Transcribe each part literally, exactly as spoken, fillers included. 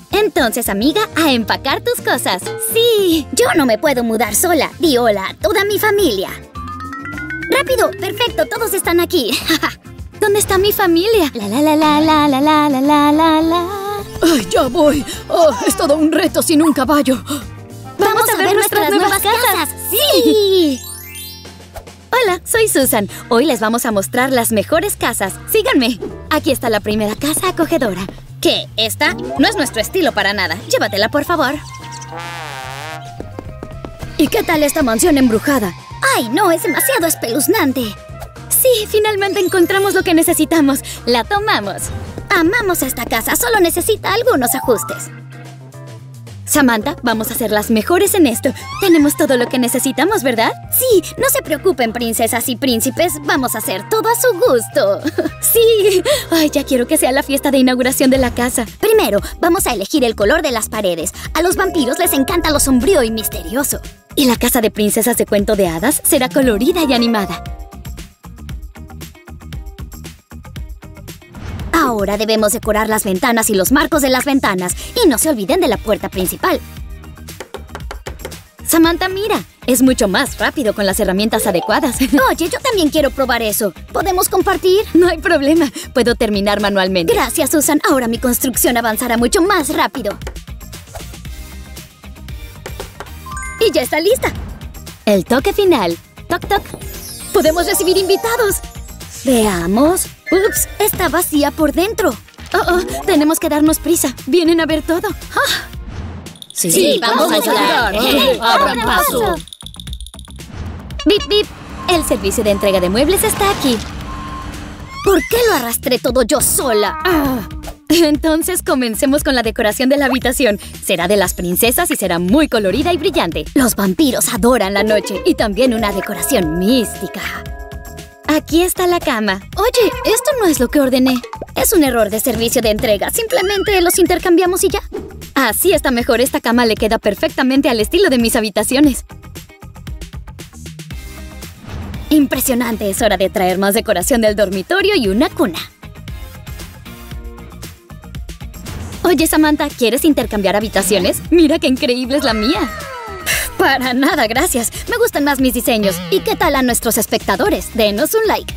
Entonces, amiga, a empacar tus cosas. Sí, yo no me puedo mudar sola. Di hola a toda mi familia. ¡Rápido! ¡Perfecto! Todos están aquí. ¿Dónde está mi familia? La la la la la la la la la la la. Ay, ya voy. Oh, es todo un reto sin un caballo. Vamos, Vamos a, a ver, ver nuestras, nuestras nuevas, nuevas casas. casas. ¡Sí! Hola, soy Susan. Hoy les vamos a mostrar las mejores casas. Síganme. Aquí está la primera casa acogedora. ¿Qué? ¿Esta? No es nuestro estilo para nada. Llévatela, por favor. ¿Y qué tal esta mansión embrujada? ¡Ay, no! Es demasiado espeluznante. Sí, finalmente encontramos lo que necesitamos. La tomamos. Amamos esta casa. Solo necesita algunos ajustes. Samantha, vamos a ser las mejores en esto. Tenemos todo lo que necesitamos, ¿verdad? Sí, no se preocupen, princesas y príncipes. Vamos a hacer todo a su gusto. Sí. Ay, ya quiero que sea la fiesta de inauguración de la casa. Primero, vamos a elegir el color de las paredes. A los vampiros les encanta lo sombrío y misterioso. Y la casa de princesas de cuento de hadas será colorida y animada. Ahora debemos decorar las ventanas y los marcos de las ventanas. Y no se olviden de la puerta principal. Samantha, mira. Es mucho más rápido con las herramientas adecuadas. Oye, yo también quiero probar eso. ¿Podemos compartir? No hay problema. Puedo terminar manualmente. Gracias, Susan. Ahora mi construcción avanzará mucho más rápido. Y ya está lista. El toque final. Toc, toc. Podemos recibir invitados. Veamos. Ups, está vacía por dentro. Oh, oh, tenemos que darnos prisa. Vienen a ver todo. Ah. Sí, sí, vamos, vamos a ayudar. ayudar. Abran paso. Bip, bip. El servicio de entrega de muebles está aquí. ¿Por qué lo arrastré todo yo sola? Ah. Entonces comencemos con la decoración de la habitación. Será de las princesas y será muy colorida y brillante. Los vampiros adoran la noche y también una decoración mística. Aquí está la cama. Oye, esto no es lo que ordené. Es un error de servicio de entrega. Simplemente los intercambiamos y ya. Así está mejor. Esta cama le queda perfectamente al estilo de mis habitaciones. Impresionante. Es hora de traer más decoración del dormitorio y una cuna. Oye, Samantha, ¿quieres intercambiar habitaciones? Mira qué increíble es la mía. Para nada, gracias. Me gustan más mis diseños. ¿Y qué tal a nuestros espectadores? Denos un like.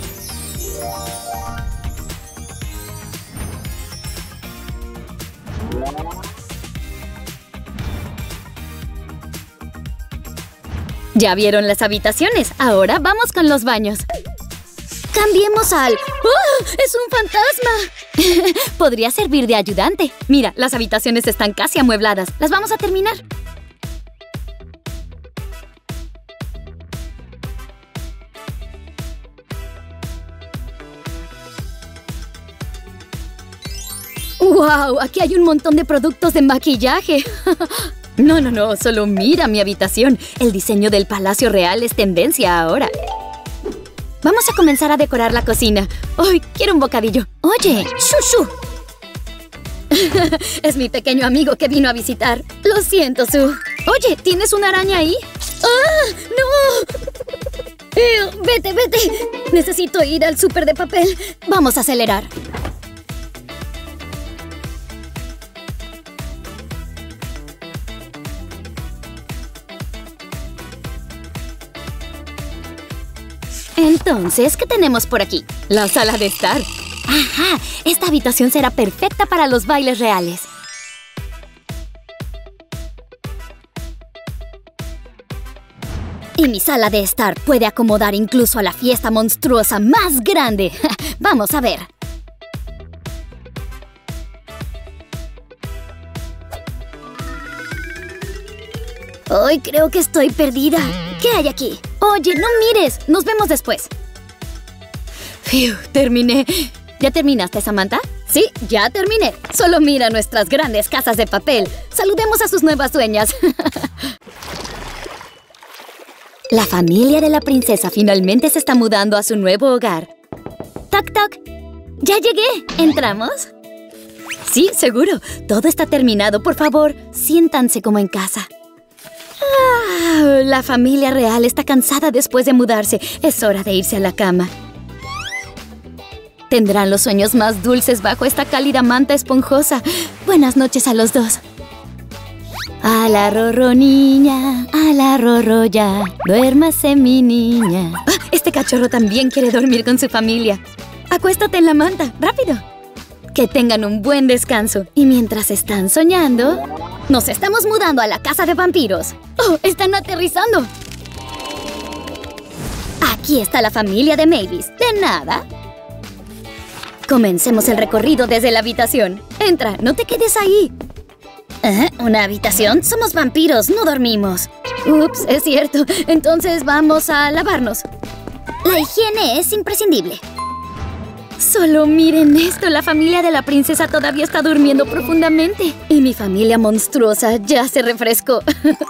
¿Ya vieron las habitaciones? Ahora vamos con los baños. Cambiemos al... ¡Oh! ¡Es un fantasma! Podría servir de ayudante. Mira, las habitaciones están casi amuebladas. Las vamos a terminar. ¡Wow! Aquí hay un montón de productos de maquillaje. No, no, no. Solo mira mi habitación. El diseño del Palacio Real es tendencia ahora. Vamos a comenzar a decorar la cocina. ¡Ay! Quiero un bocadillo. Oye, Shushu. Es mi pequeño amigo que vino a visitar. Lo siento, Su. Oye, ¿tienes una araña ahí? ¡Ah! ¡No! Eh, vete, vete. Necesito ir al súper de papel. Vamos a acelerar. Entonces, ¿qué tenemos por aquí? La sala de estar. Ajá, esta habitación será perfecta para los bailes reales. Y mi sala de estar puede acomodar incluso a la fiesta monstruosa más grande. Vamos a ver. Hoy creo que estoy perdida. ¿Qué hay aquí? Oye, no mires. Nos vemos después. Fiu, terminé. ¿Ya terminaste, Samantha? Sí, ya terminé. Solo mira nuestras grandes casas de papel. Saludemos a sus nuevas dueñas. La familia de la princesa finalmente se está mudando a su nuevo hogar. ¡Toc, toc! ¡Ya llegué! ¿Entramos? Sí, seguro. Todo está terminado. Por favor, siéntanse como en casa. Ah, la familia real está cansada después de mudarse. Es hora de irse a la cama. Tendrán los sueños más dulces bajo esta cálida manta esponjosa. Buenas noches a los dos. A la rorro niña, a la rorro ya, duérmase mi niña. Ah, este cachorro también quiere dormir con su familia. Acuéstate en la manta, rápido. Que tengan un buen descanso. Y mientras están soñando, nos estamos mudando a la casa de vampiros. ¡Oh, están aterrizando! Aquí está la familia de Mavis. De nada. Comencemos el recorrido desde la habitación. Entra, no te quedes ahí. ¿Eh? ¿Una habitación? Somos vampiros, no dormimos. Ups, es cierto. Entonces vamos a lavarnos. La higiene es imprescindible. Solo miren esto, la familia de la princesa todavía está durmiendo profundamente. Y mi familia monstruosa ya se refrescó.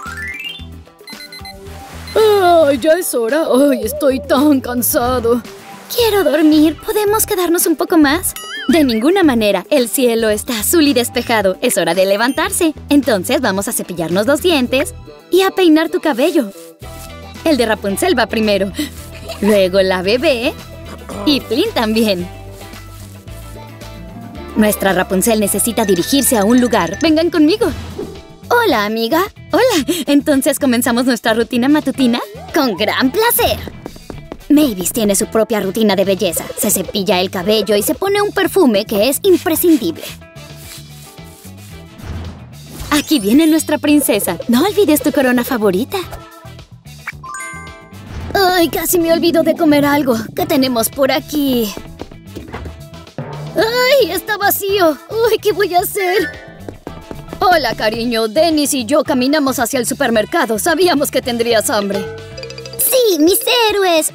¡Ay, ya es hora! ¡Ay, estoy tan cansado! Quiero dormir. ¿Podemos quedarnos un poco más? De ninguna manera. El cielo está azul y despejado. Es hora de levantarse. Entonces vamos a cepillarnos los dientes y a peinar tu cabello. El de Rapunzel va primero. Luego la bebé y Flynn también. Nuestra Rapunzel necesita dirigirse a un lugar. ¡Vengan conmigo! Hola, amiga. Hola. Entonces, ¿comenzamos nuestra rutina matutina? Con gran placer. Mavis tiene su propia rutina de belleza. Se cepilla el cabello y se pone un perfume que es imprescindible. Aquí viene nuestra princesa. No olvides tu corona favorita. Ay, casi me olvido de comer algo. ¿Qué tenemos por aquí? ¡Ay, está vacío! ¡Ay, qué voy a hacer! Hola, cariño. Dennis y yo caminamos hacia el supermercado. Sabíamos que tendrías hambre. ¡Sí, mis héroes!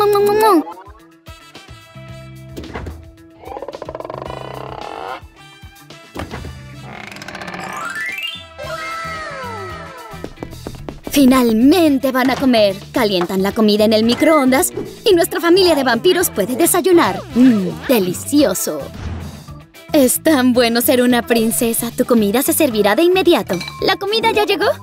Finalmente van a comer. Calientan la comida en el microondas y nuestra familia de vampiros puede desayunar. ¡Mmm, delicioso! Es tan bueno ser una princesa. Tu comida se servirá de inmediato. ¿La comida ya llegó?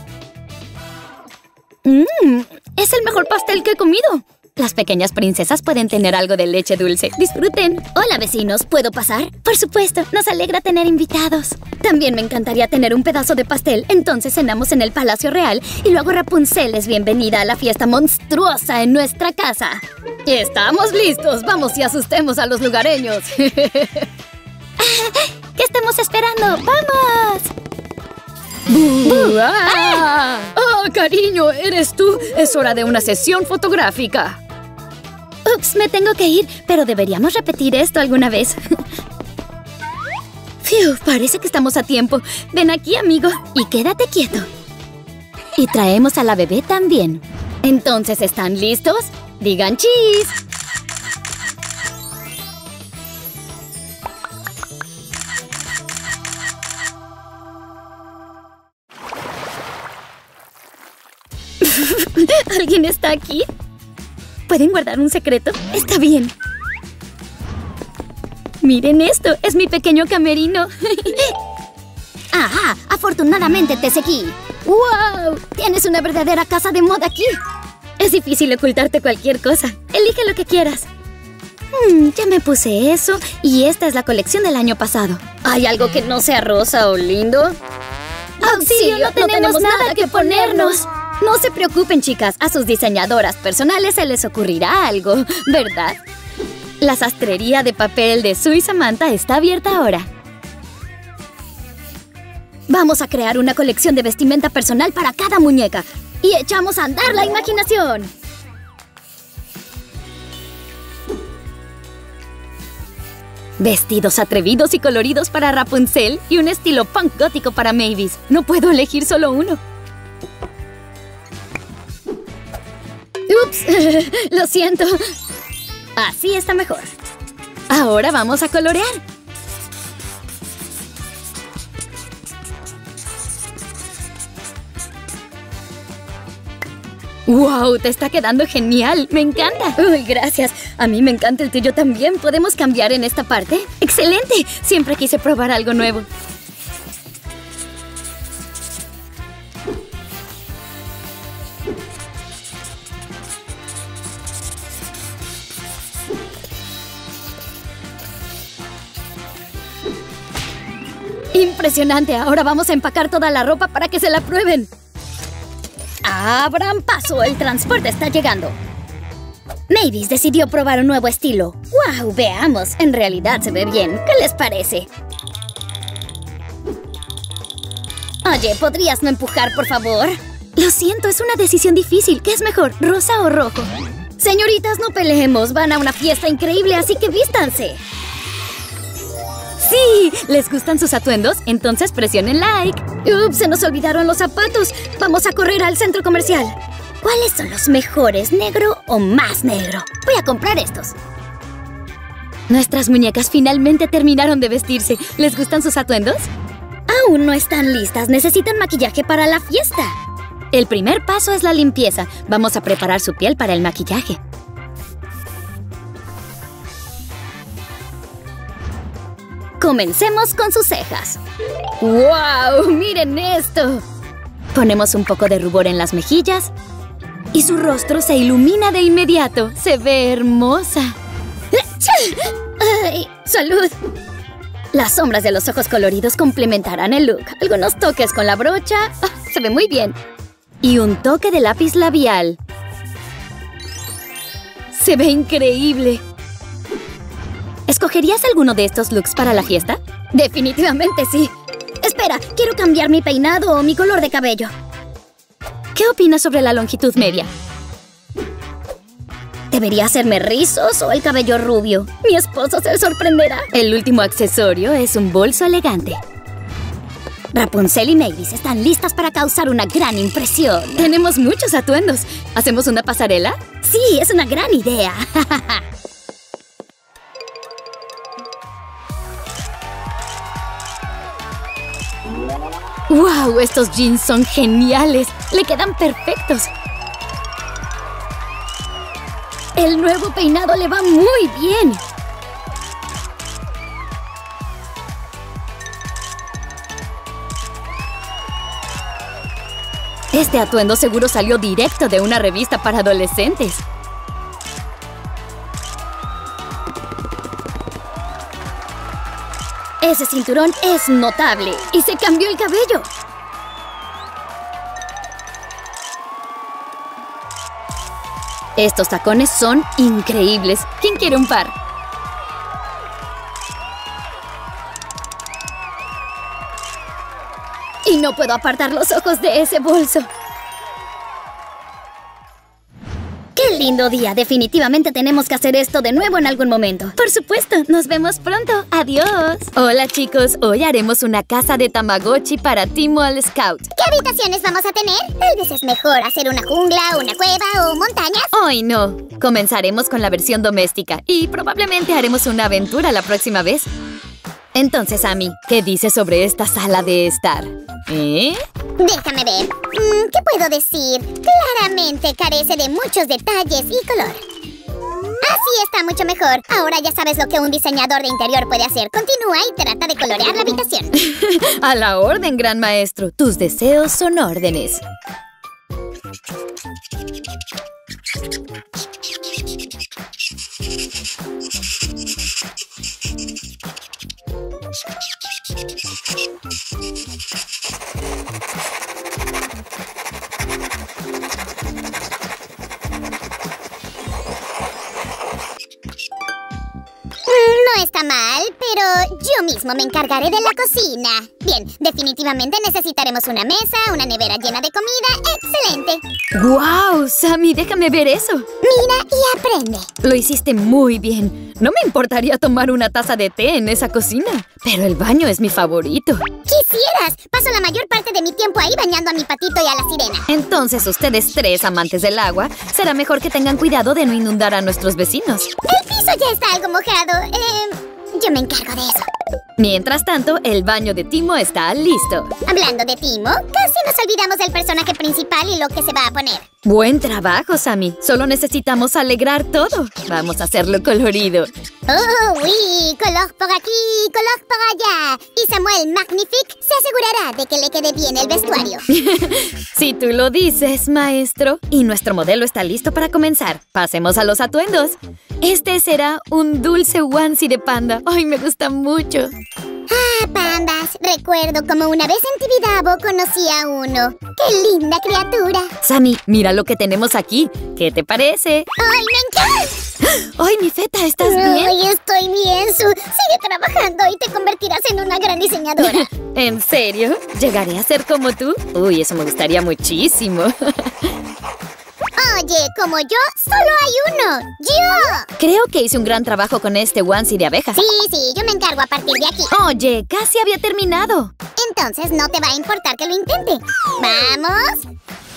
¡Mmm! ¡Es el mejor pastel que he comido! Las pequeñas princesas pueden tener algo de leche dulce. ¡Disfruten! Hola, vecinos. ¿Puedo pasar? Por supuesto. Nos alegra tener invitados. También me encantaría tener un pedazo de pastel. Entonces cenamos en el Palacio Real y luego Rapunzel es bienvenida a la fiesta monstruosa en nuestra casa. ¡Estamos listos! ¡Vamos y asustemos a los lugareños! ¿Qué estamos esperando? ¡Vamos! ¡Bú! ¡Ah! ¡Oh, cariño! ¿Eres tú? Es hora de una sesión fotográfica. Ups, me tengo que ir, pero deberíamos repetir esto alguna vez. Fiu, parece que estamos a tiempo. Ven aquí, amigo, y quédate quieto. Y traemos a la bebé también. Entonces, ¿están listos? ¡Digan cheese! ¿Alguien está aquí? ¿Pueden guardar un secreto? Está bien. Miren esto, es mi pequeño camerino. ¡Ajá! Afortunadamente te seguí. ¡Wow! Tienes una verdadera casa de moda aquí. Es difícil ocultarte cualquier cosa. Elige lo que quieras. Hmm, ya me puse eso y esta es la colección del año pasado. ¿Hay algo que no sea rosa o lindo? ¡Auxilio! No tenemos, no tenemos nada, nada que ponernos. No se preocupen, chicas. A sus diseñadoras personales se les ocurrirá algo, ¿verdad? La sastrería de papel de Sue y Samantha está abierta ahora. Vamos a crear una colección de vestimenta personal para cada muñeca. Y echamos a andar la imaginación. Vestidos atrevidos y coloridos para Rapunzel y un estilo punk gótico para Mavis. No puedo elegir solo uno. ¡Ups! Lo siento. Así está mejor. Ahora vamos a colorear. ¡Wow! Te está quedando genial. ¡Me encanta! ¡Uy, gracias! A mí me encanta el tuyo también. ¿Podemos cambiar en esta parte? ¡Excelente! Siempre quise probar algo nuevo. impresionante! Ahora vamos a empacar toda la ropa para que se la prueben. ¡Abran paso! El transporte está llegando. Mavis decidió probar un nuevo estilo. ¡Wow! Veamos. En realidad se ve bien. ¿Qué les parece? Oye, ¿podrías no empujar, por favor? Lo siento, es una decisión difícil. ¿Qué es mejor, rosa o rojo? Señoritas, no peleemos. Van a una fiesta increíble, así que vístanse. ¡Sí! ¿Les gustan sus atuendos? Entonces presionen like. ¡Ups! Se nos olvidaron los zapatos. Vamos a correr al centro comercial. ¿Cuáles son los mejores, negro o más negro? Voy a comprar estos. Nuestras muñecas finalmente terminaron de vestirse. ¿Les gustan sus atuendos? Aún no están listas. Necesitan maquillaje para la fiesta. El primer paso es la limpieza. Vamos a preparar su piel para el maquillaje. Comencemos con sus cejas. ¡Wow! ¡Miren esto! Ponemos un poco de rubor en las mejillas y su rostro se ilumina de inmediato. Se ve hermosa. ¡Ay! ¡Salud! Las sombras de los ojos coloridos complementarán el look. Algunos toques con la brocha. ¡Oh, se ve muy bien! Y un toque de lápiz labial. Se ve increíble. ¿Escogerías alguno de estos looks para la fiesta? Definitivamente sí. Espera, quiero cambiar mi peinado o mi color de cabello. ¿Qué opinas sobre la longitud media? ¿Debería hacerme rizos o el cabello rubio? Mi esposo se sorprenderá. El último accesorio es un bolso elegante. Rapunzel y Mavis están listas para causar una gran impresión. Tenemos muchos atuendos. ¿Hacemos una pasarela? Sí, es una gran idea. ¡Wow! Estos jeans son geniales. Le quedan perfectos. El nuevo peinado le va muy bien. Este atuendo seguro salió directo de una revista para adolescentes. Ese cinturón es notable. Y se cambió el cabello. Estos tacones son increíbles. ¿Quién quiere un par? Y no puedo apartar los ojos de ese bolso. ¡Qué lindo día! Definitivamente tenemos que hacer esto de nuevo en algún momento. Por supuesto. Nos vemos pronto. ¡Adiós! Hola, chicos. Hoy haremos una casa de Tamagotchi para Timo el Scout. ¿Qué habitaciones vamos a tener? Tal vez es mejor hacer una jungla, una cueva o montañas. Hoy no. Comenzaremos con la versión doméstica y probablemente haremos una aventura la próxima vez. Entonces, Amy, ¿qué dices sobre esta sala de estar? ¿Eh? Déjame ver. Mm, ¿Qué puedo decir? Claramente carece de muchos detalles y color. Así está mucho mejor. Ahora ya sabes lo que un diseñador de interior puede hacer. Continúa y trata de colorear la habitación. A la orden, gran maestro. Tus deseos son órdenes. No está mal, pero yo mismo me encargaré de la cocina. Bien, definitivamente necesitaremos una mesa, una nevera llena de comida. ¡Excelente! ¡Guau! Sammy, déjame ver eso. Mira y aprende. Lo hiciste muy bien. No me importaría tomar una taza de té en esa cocina, pero el baño es mi favorito. ¡Quisieras! Paso la mayor parte de mi tiempo ahí bañando a mi patito y a la sirena. Entonces, ustedes tres amantes del agua, será mejor que tengan cuidado de no inundar a nuestros vecinos. El piso ya está algo mojado. Eh, yo me encargo de eso. Mientras tanto, el baño de Timo está listo. Hablando de Timo, casi nos olvidamos del personaje principal y lo que se va a poner. Buen trabajo, Sammy. Solo necesitamos alegrar todo. Vamos a hacerlo colorido. ¡Oh, oui! Color por aquí, color por allá. Y Samuel Magnifique se asegurará de que le quede bien el vestuario. Si tú lo dices, maestro. Y nuestro modelo está listo para comenzar. Pasemos a los atuendos. Este será un dulce onesie de panda. ¡Ay, me gusta mucho! Ah, pandas. Recuerdo como una vez en Tibidabo conocí a uno. ¡Qué linda criatura! Sammy, mira lo que tenemos aquí. ¿Qué te parece? ¡Ay, me encanta! ¡Ay, mi feta! ¿Estás bien? Ay, estoy bien, Su. Sigue trabajando y te convertirás en una gran diseñadora. ¿En serio? ¿Llegaré a ser como tú? Uy, eso me gustaría muchísimo. Oye, como yo, solo hay uno. ¡Yo! Creo que hice un gran trabajo con este onesie de abejas. Sí, sí, yo me encargo a partir de aquí. Oye, casi había terminado. Entonces no te va a importar que lo intente. ¡Vamos!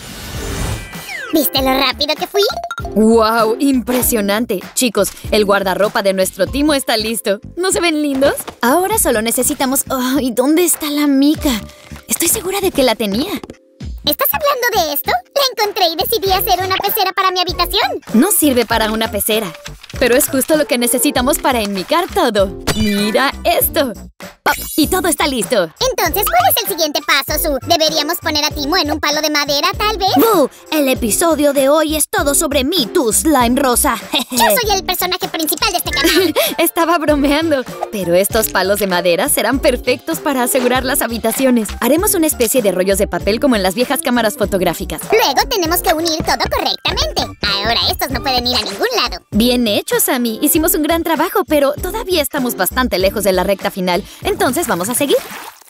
¿Viste lo rápido que fui? ¡Wow! ¡Impresionante! Chicos, el guardarropa de nuestro timo está listo. ¿No se ven lindos? Ahora solo necesitamos... ¡Ay! ¿Dónde está la mica? Estoy segura de que la tenía. ¿Estás hablando de esto? La encontré y decidí hacer una pecera para mi habitación. No sirve para una pecera, pero es justo lo que necesitamos para enmicar todo. ¡Mira esto! ¡Pop! Y todo está listo. Entonces, ¿cuál es el siguiente paso, Su? ¿Deberíamos poner a Timo en un palo de madera, tal vez? ¡Boo! El episodio de hoy es todo sobre mí, tu slime rosa. Yo soy el personaje principal de este canal. Estaba bromeando. Pero estos palos de madera serán perfectos para asegurar las habitaciones. Haremos una especie de rollos de papel como en las viejas cámaras fotográficas. Luego tenemos que unir todo correctamente. Ahora estos no pueden ir a ningún lado. Bien hecho, Sammy. Hicimos un gran trabajo, pero todavía estamos bastante lejos de la recta final. Entonces, ¿vamos a seguir?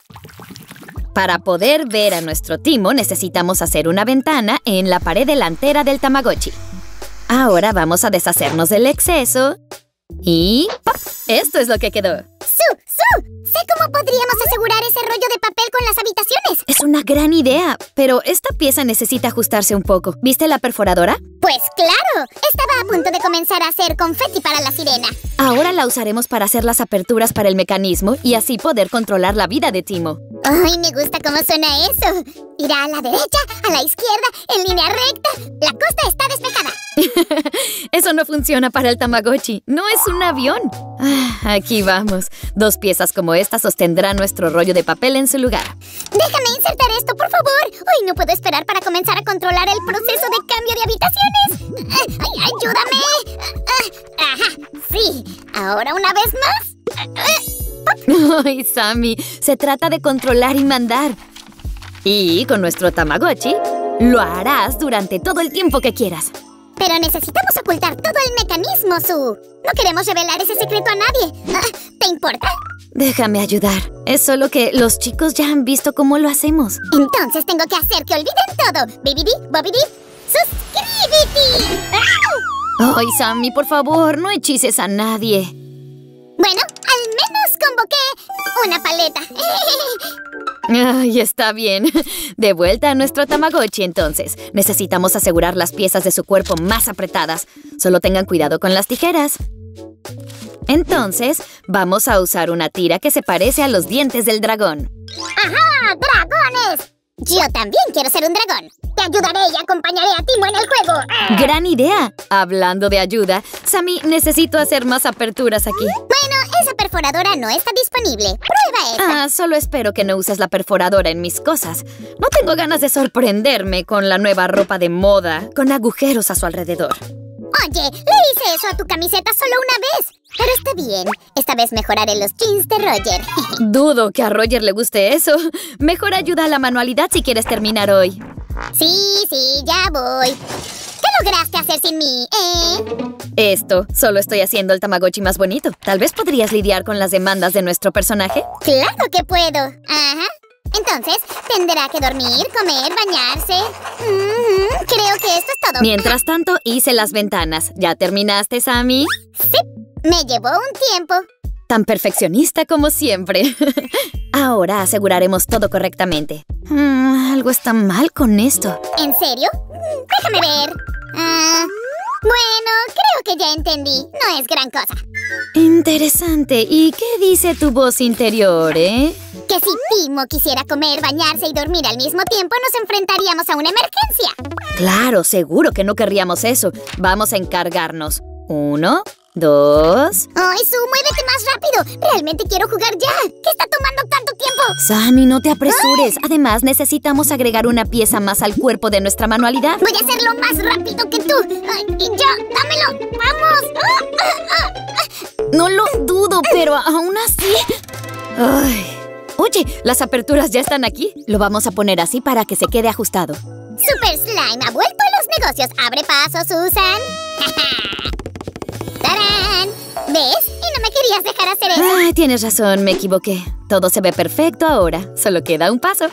Para poder ver a nuestro timo, necesitamos hacer una ventana en la pared delantera del Tamagotchi. Ahora vamos a deshacernos del exceso. Y... ¡pop! Esto es lo que quedó. ¡Su! ¡Su! Sé cómo podríamos asegurar ese rollo de papel con las habitaciones. Es una gran idea, pero esta pieza necesita ajustarse un poco. ¿Viste la perforadora? Pues claro, estaba a punto de comenzar a hacer confeti para la sirena. Ahora la usaremos para hacer las aperturas para el mecanismo y así poder controlar la vida de Timo. ¡Ay, me gusta cómo suena eso! Irá a la derecha, a la izquierda, en línea recta. La costa está despejada. Eso no funciona para el Tamagotchi. No es un avión. Ah, aquí vamos. Dos piezas como esta sostendrán nuestro rollo de papel en su lugar. Déjame insertar esto, por favor. Hoy no puedo esperar para comenzar a controlar el proceso de cambio de habitaciones. ¡Ay, ayúdame! ¡Ajá! ¡Sí! Ahora una vez más. ¡Ay, Sammy! Se trata de controlar y mandar. Y con nuestro Tamagotchi, lo harás durante todo el tiempo que quieras. Pero necesitamos ocultar todo el mecanismo, Su. No queremos revelar ese secreto a nadie. ¿Te importa? Déjame ayudar. Es solo que los chicos ya han visto cómo lo hacemos. Entonces tengo que hacer que olviden todo. Bibidi, bobidi, suscríbete. Ay, Sammy, por favor, no hechices a nadie. Bueno, al menos convoqué una paleta. Ay, está bien. De vuelta a nuestro Tamagotchi, entonces. Necesitamos asegurar las piezas de su cuerpo más apretadas. Solo tengan cuidado con las tijeras. Entonces, vamos a usar una tira que se parece a los dientes del dragón. ¡Ajá! ¡Dragones! Yo también quiero ser un dragón. Te ayudaré y acompañaré a Timo en el juego. ¡Gran idea! Hablando de ayuda, Sammy, necesito hacer más aperturas aquí. Bueno, esa perforadora no está disponible. Prueba esta. Ah, solo espero que no uses la perforadora en mis cosas. No tengo ganas de sorprenderme con la nueva ropa de moda, con agujeros a su alrededor. Oye, le hice eso a tu camiseta solo una vez. Pero está bien. Esta vez mejoraré los jeans de Roger. Dudo que a Roger le guste eso. Mejor ayuda a la manualidad si quieres terminar hoy. Sí, sí, ya voy. ¿Qué lograste hacer sin mí, eh? Esto, solo estoy haciendo el Tamagotchi más bonito. Tal vez podrías lidiar con las demandas de nuestro personaje. ¡Claro que puedo! Ajá. Entonces, tendrá que dormir, comer, bañarse. Mm-hmm. Creo que esto es todo. Mientras tanto, hice las ventanas. ¿Ya terminaste, Sammy? Sí, me llevó un tiempo. Tan perfeccionista como siempre. Ahora aseguraremos todo correctamente. Mm, algo está mal con esto. ¿En serio? Déjame ver. Ah, bueno, creo que ya entendí. No es gran cosa. Interesante. ¿Y qué dice tu voz interior, eh? Que si Timo quisiera comer, bañarse y dormir al mismo tiempo, nos enfrentaríamos a una emergencia. Claro, seguro que no querríamos eso. Vamos a encargarnos. Uno, dos... ¡Ay, Su, muévete más rápido! Realmente quiero jugar ya. ¿Qué está tomando tanto tiempo? Sammy, no te apresures. Además, necesitamos agregar una pieza más al cuerpo de nuestra manualidad. Voy a hacerlo más rápido que tú. Ay, y ya, dámelo. ¡Vamos! Ah, ah, ah. No lo dudo, pero aún así... Ay. Oye, las aperturas ya están aquí. Lo vamos a poner así para que se quede ajustado. Super Slime ha vuelto a los negocios. ¡Abre paso, Susan! ¡Tarán! ¿Ves? Y no me querías dejar hacer eso. Ay, tienes razón, me equivoqué. Todo se ve perfecto ahora. Solo queda un paso.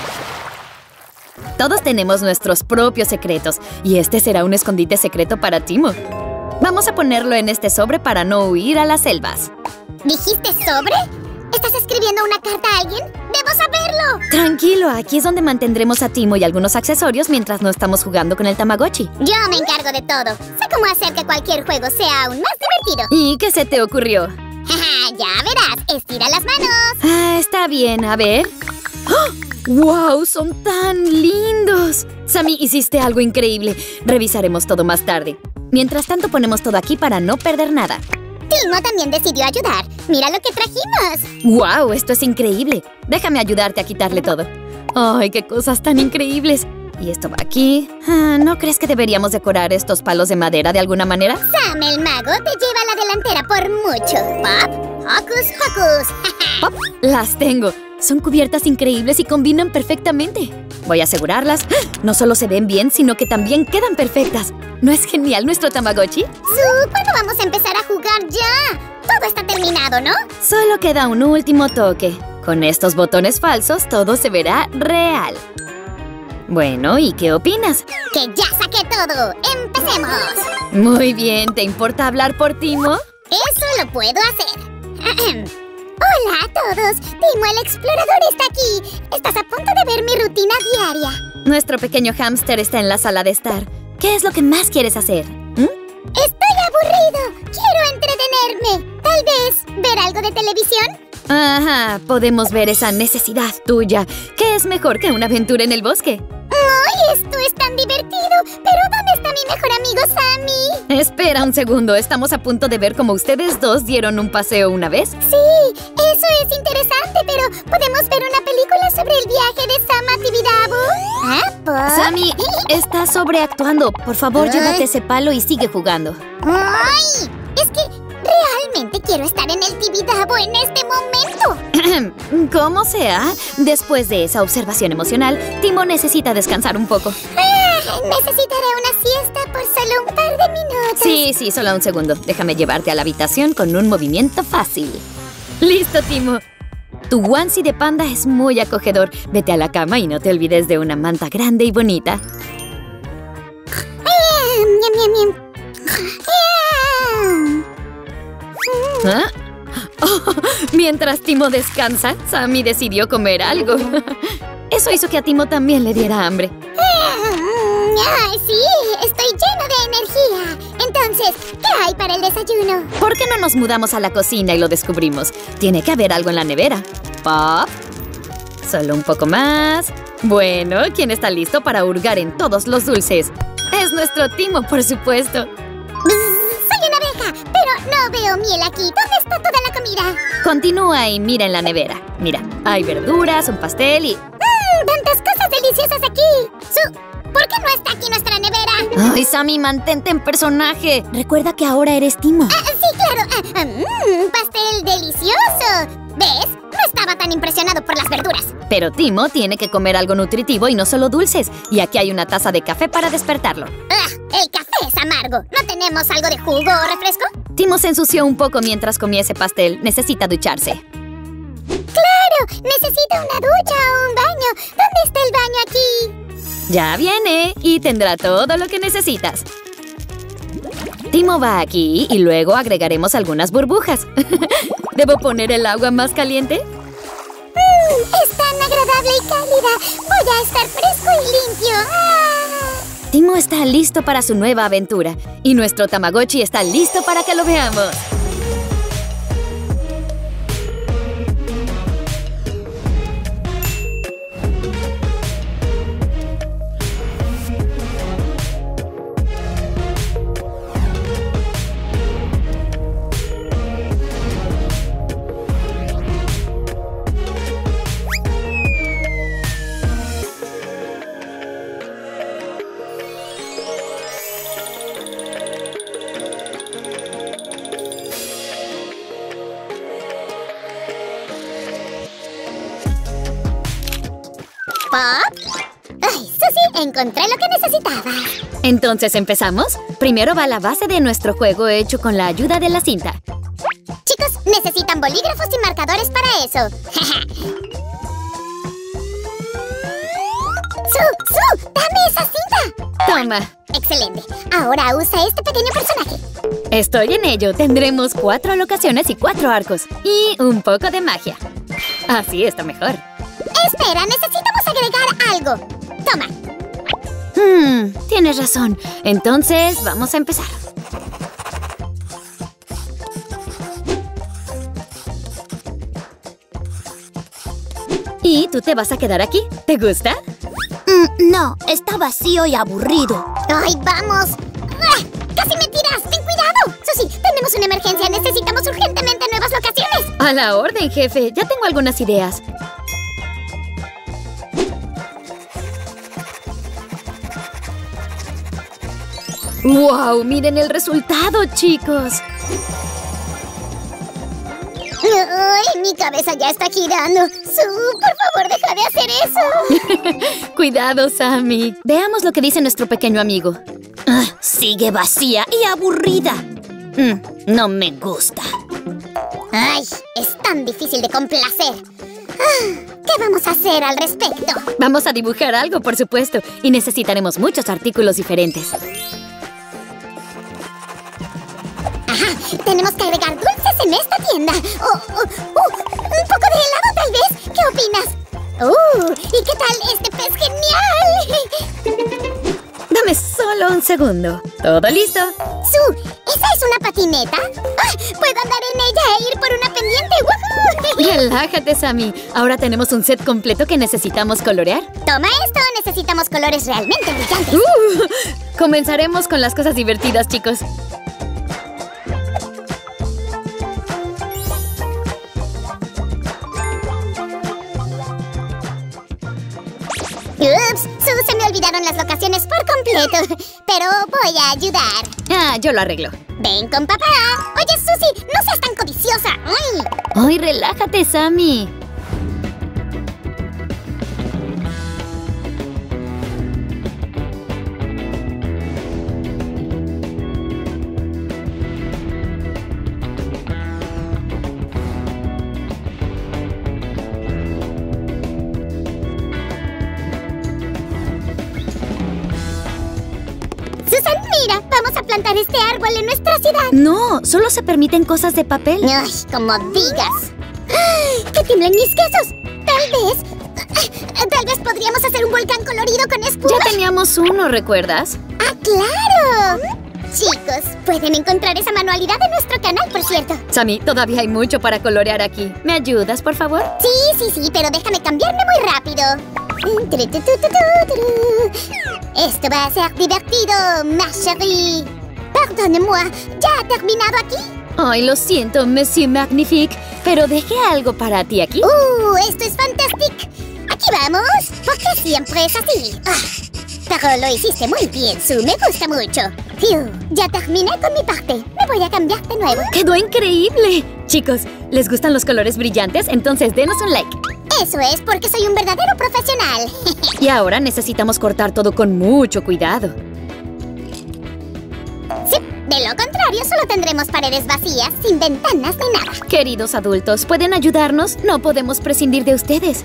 Todos tenemos nuestros propios secretos. Y este será un escondite secreto para Timo. Vamos a ponerlo en este sobre para no huir a las selvas. ¿Dijiste sobre? ¿Estás escribiendo una carta a alguien? ¡Debo saberlo! Tranquilo, aquí es donde mantendremos a Timo y algunos accesorios mientras no estamos jugando con el Tamagotchi. Yo me encargo de todo. Sé cómo hacer que cualquier juego sea aún más divertido. ¿Y qué se te ocurrió? Ya verás. Estira las manos. Ah, está bien. A ver. ¡Oh! ¡Wow! ¡Son tan lindos! Sammy, hiciste algo increíble. Revisaremos todo más tarde. Mientras tanto, ponemos todo aquí para no perder nada. Timo también decidió ayudar. ¡Mira lo que trajimos! ¡Wow! Esto es increíble. Déjame ayudarte a quitarle todo. ¡Ay, qué cosas tan increíbles! Y esto va aquí. Ah, ¿no crees que deberíamos decorar estos palos de madera de alguna manera? Sam el mago te lleva a la delantera por mucho. Pop, hocus pocus. Pop, las tengo. Son cubiertas increíbles y combinan perfectamente. Voy a asegurarlas. No solo se ven bien, sino que también quedan perfectas. ¿No es genial nuestro Tamagotchi? Su, ¿cuándo vamos a empezar a jugar ya? Todo está terminado, ¿no? Solo queda un último toque. Con estos botones falsos, todo se verá real. Bueno, ¿y qué opinas? ¡Que ya saqué todo! ¡Empecemos! Muy bien, ¿te importa hablar por Timo? Eso lo puedo hacer. Hola a todos. Timo el explorador está aquí. Estás a punto de ver mi rutina diaria. Nuestro pequeño hámster está en la sala de estar. ¿Qué es lo que más quieres hacer? ¿Mm? Estoy aburrido. Quiero entretenerme. Tal vez ver algo de televisión. Ajá, podemos ver esa necesidad tuya. ¿Qué es mejor que una aventura en el bosque? ¡Ay, esto es tan divertido! ¿Pero dónde está mi mejor amigo Sammy? Espera un segundo, estamos a punto de ver cómo ustedes dos dieron un paseo una vez. Sí, eso es interesante, pero ¿podemos ver una película sobre el viaje de Sam a Tibidabo? ¿Ah, por? Sammy, estás sobreactuando. Por favor, ¿Ah? llévate ese palo y sigue jugando. ¡Ay! Es que realmente quiero estar en el Tibidabo en este momento. Como sea, después de esa observación emocional, Timo necesita descansar un poco. Ah, necesitaré una siesta por solo un par de minutos. Sí, sí, solo un segundo. Déjame llevarte a la habitación con un movimiento fácil. ¡Listo, Timo! Tu onesie de panda es muy acogedor. Vete a la cama y no te olvides de una manta grande y bonita. Ah, miam, miam, miam. Ah. ¿Ah? Oh, mientras Timo descansa, Sammy decidió comer algo. Eso hizo que a Timo también le diera hambre. ¡Ay, sí! ¡Estoy lleno de energía! Entonces, ¿qué hay para el desayuno? ¿Por qué no nos mudamos a la cocina y lo descubrimos? Tiene que haber algo en la nevera. Pop. Solo un poco más. Bueno, ¿quién está listo para hurgar en todos los dulces? Es nuestro Timo, por supuesto. Bzz, soy una abeja, pero no veo miel aquí. ¿Dónde está toda la comida? Continúa y mira en la nevera. Mira, hay verduras, un pastel y... ¡Mmm! ¡Tantas cosas deliciosas aquí! Su, ¿por qué no está aquí nuestra nevera? ¡Ay, Sammy, mantente en personaje! Recuerda que ahora eres Timo. Ah, sí, claro. Ah, ¡Mmm! ¡Pastel delicioso! ¿Ves? No estaba tan impresionado por las verduras. Pero Timo tiene que comer algo nutritivo y no solo dulces. Y aquí hay una taza de café para despertarlo. ¡Ah! El café es amargo. ¿No tenemos algo de jugo o refresco? Timo se ensució un poco mientras comía ese pastel. Necesita ducharse. ¡Claro! Necesita una ducha o un baño. ¿Dónde está el baño aquí? Ya viene y tendrá todo lo que necesitas. Timo va aquí y luego agregaremos algunas burbujas. ¿Debo poner el agua más caliente? Mm, es tan agradable y cálida. Voy a estar fresco y limpio. ¡Ah! Timo está listo para su nueva aventura. Y nuestro Tamagotchi está listo para que lo veamos. Pop. Ay, Susie, encontré lo que necesitaba. Entonces, ¿empezamos? Primero va la base de nuestro juego hecho con la ayuda de la cinta. Chicos, necesitan bolígrafos y marcadores para eso. ¡Su! ¡Su! ¡Dame esa cinta! Toma. Excelente. Ahora usa este pequeño personaje. Estoy en ello. Tendremos cuatro locaciones y cuatro arcos. Y un poco de magia. Así está mejor. Espera, necesitamos agregar algo. Toma. Hmm, tienes razón. Entonces, vamos a empezar. ¿Y tú te vas a quedar aquí? ¿Te gusta? Mm, no, está vacío y aburrido. ¡Ay, vamos! ¡Ah! ¡Casi me tiras! ¡Ten cuidado! Susie, tenemos una emergencia. Necesitamos urgentemente nuevas locaciones. A la orden, jefe. Ya tengo algunas ideas. ¡Wow! ¡Miren el resultado, chicos! ¡Ay, mi cabeza ya está girando! ¡Su, por favor, deja de hacer eso! Cuidado, Sammy. Veamos lo que dice nuestro pequeño amigo. Ah, sigue vacía y aburrida. Mm, no me gusta. ¡Ay! Es tan difícil de complacer. Ah, ¿qué vamos a hacer al respecto? Vamos a dibujar algo, por supuesto. Y necesitaremos muchos artículos diferentes. Ajá, tenemos que agregar dulces en esta tienda. Oh, oh, oh, un poco de helado, tal vez. ¿Qué opinas? ¡Uh! ¿Y qué tal este pez genial? Dame solo un segundo. ¿Todo listo? Su, ¿esa es una patineta? ¡Ah! ¡Puedo andar en ella e ir por una pendiente! ¡Woohoo! Relájate, Sammy. Ahora tenemos un set completo que necesitamos colorear. Toma esto. Necesitamos colores realmente brillantes. Uh, comenzaremos con las cosas divertidas, chicos. Ups, Su, se me olvidaron las locaciones por completo. Pero voy a ayudar. Ah, yo lo arreglo. Ven con papá. Oye, Susie, no seas tan codiciosa. ¡Ay! ¡Ay, relájate, Sammy! Susan, mira, vamos a plantar este árbol en nuestra ciudad. No, solo se permiten cosas de papel. Ay, como digas. ¡Ay! ¡Que tiemblen mis quesos! Tal vez... Tal vez podríamos hacer un volcán colorido con espuma. Ya teníamos uno, ¿recuerdas? ¡Ah, claro! Chicos, pueden encontrar esa manualidad en nuestro canal, por cierto. Sammy, todavía hay mucho para colorear aquí. ¿Me ayudas, por favor? Sí, sí, sí, pero déjame cambiarme muy rápido. Esto va a ser divertido, ma chérie. Perdone-moi, ¿ya ha terminado aquí? Ay, lo siento, Monsieur Magnifique, pero dejé algo para ti aquí. ¡Uh! ¡Esto es fantástico! ¡Aquí vamos! Porque siempre es así. Ah, pero lo hiciste muy bien, Su. Me gusta mucho. Fiu, ya terminé con mi parte. Me voy a cambiar de nuevo. ¡Quedó increíble! Chicos, ¿les gustan los colores brillantes? Entonces denos un like. Eso es porque soy un verdadero profesional. Y ahora necesitamos cortar todo con mucho cuidado. Sí, de lo contrario, solo tendremos paredes vacías, sin ventanas ni nada. Queridos adultos, ¿pueden ayudarnos? No podemos prescindir de ustedes.